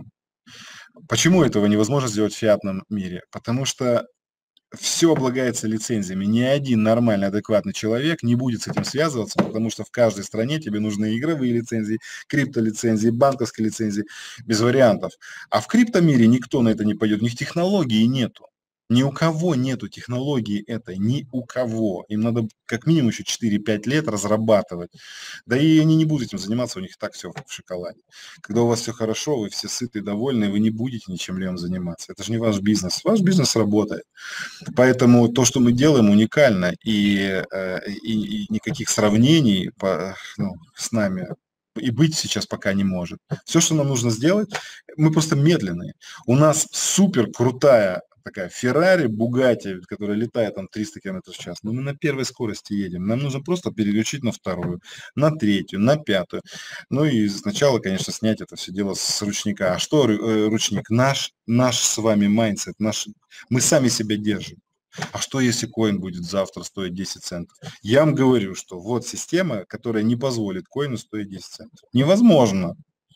Почему этого невозможно сделать в фиатном мире? Потому что все облагается лицензиями. Ни один нормальный, адекватный человек не будет с этим связываться, потому что в каждой стране тебе нужны игровые лицензии, криптолицензии, банковские лицензии, без вариантов. А в криптомире никто на это не пойдет, у них технологии нету. Ни у кого нету технологии этой, ни у кого. Им надо как минимум еще 4-5 лет разрабатывать. Да и они не будут этим заниматься, у них так все в шоколаде. Когда у вас все хорошо, вы все сыты и довольны, вы не будете ничем левым заниматься. Это же не ваш бизнес. Ваш бизнес работает. Поэтому то, что мы делаем, уникально, и никаких сравнений с нами и быть сейчас пока не может. Все, что нам нужно сделать, мы просто медленные. У нас супер крутая такая Феррари, Бугатти, которая летает там 300 км в час, но мы на первой скорости едем. Нам нужно просто переключить на вторую, на третью, на пятую. Ну и сначала, конечно, снять это все дело с ручника. А что ручник? Наш с вами майндсет, мы сами себя держим. А что, если коин будет завтра стоить 10 центов? Я вам говорю, что вот система, которая не позволит коину стоить 10 центов. Невозможно.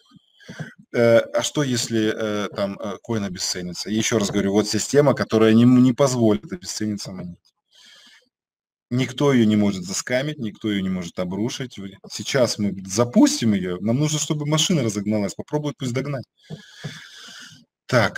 А что, если там коин обесценится? Еще раз говорю, вот система, которая не позволит обесцениться монете. Никто ее не может заскамить, никто ее не может обрушить. Сейчас мы запустим ее, нам нужно, чтобы машина разогналась. Попробует пусть догнать. Так.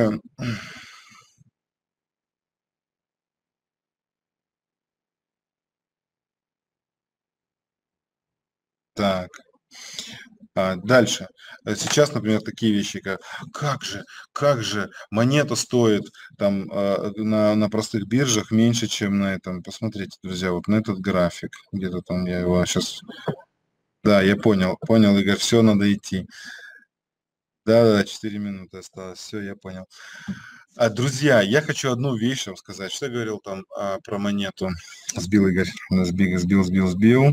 Так. Дальше. Сейчас, например, такие вещи, как же монета стоит там на простых биржах меньше, чем на этом. Посмотрите, друзья, вот на этот график. Где-то там я его сейчас... Да, я понял, Игорь, все, надо идти. Да, 4 минуты осталось, все, я понял. Друзья, я хочу одну вещь вам сказать. Что я говорил там про монету? Сбил Игорь, сбил.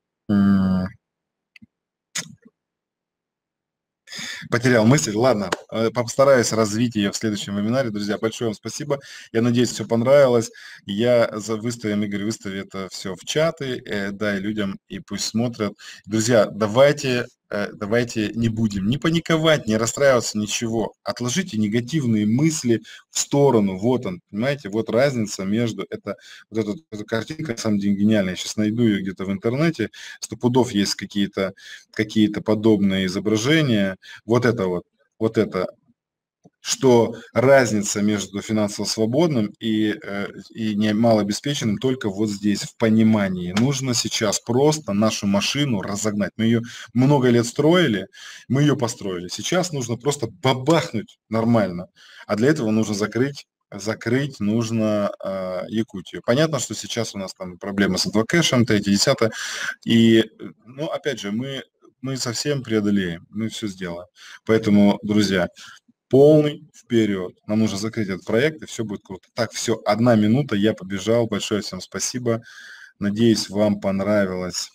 Потерял мысль. Ладно, постараюсь развить ее в следующем вебинаре. Друзья, большое вам спасибо. Я надеюсь, все понравилось. Игорь, выстави это все в чаты, дай людям и пусть смотрят. Друзья, давайте не будем ни паниковать, не расстраиваться, ничего. Отложите негативные мысли в сторону. Вот он, понимаете, вот разница между... Эта картинка, на самом деле, гениальная. Я сейчас найду ее где-то в интернете. 100 пудов есть какие-то подобные изображения. Вот это, что разница между финансово свободным и малообеспеченным только вот здесь, в понимании. Нужно сейчас просто нашу машину разогнать. Мы ее много лет строили, мы ее построили. Сейчас нужно просто бабахнуть нормально. А для этого нужно закрыть нужно Якутию. Понятно, что сейчас у нас там проблемы с адвокэшем, 3-10. И, опять же, мы совсем преодолеем, мы все сделаем. Поэтому, друзья, полный вперед. Нам нужно закрыть этот проект, и все будет круто. Так, все, 1 минута, я побежал. Большое всем спасибо. Надеюсь, вам понравилась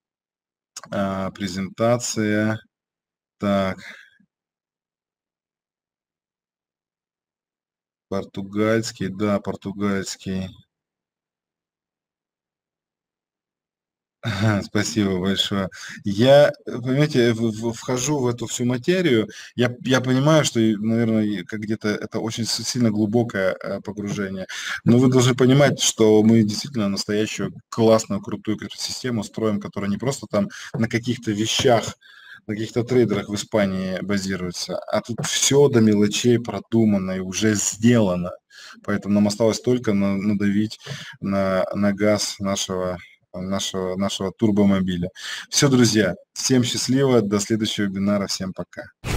презентация. Так. Португальский, да, португальский. Спасибо большое. Я, понимаете, вхожу в эту всю материю, я понимаю, что, наверное, как где-то это очень сильно глубокое погружение, но вы должны понимать, что мы действительно настоящую классную, крутую криптосистему строим, которая не просто там на каких-то вещах, на каких-то трейдерах в Испании базируется, а тут все до мелочей продумано и уже сделано. Поэтому нам осталось только надавить на газ нашего турбомобиля. Все, друзья, всем счастливо, до следующего вебинара, всем пока.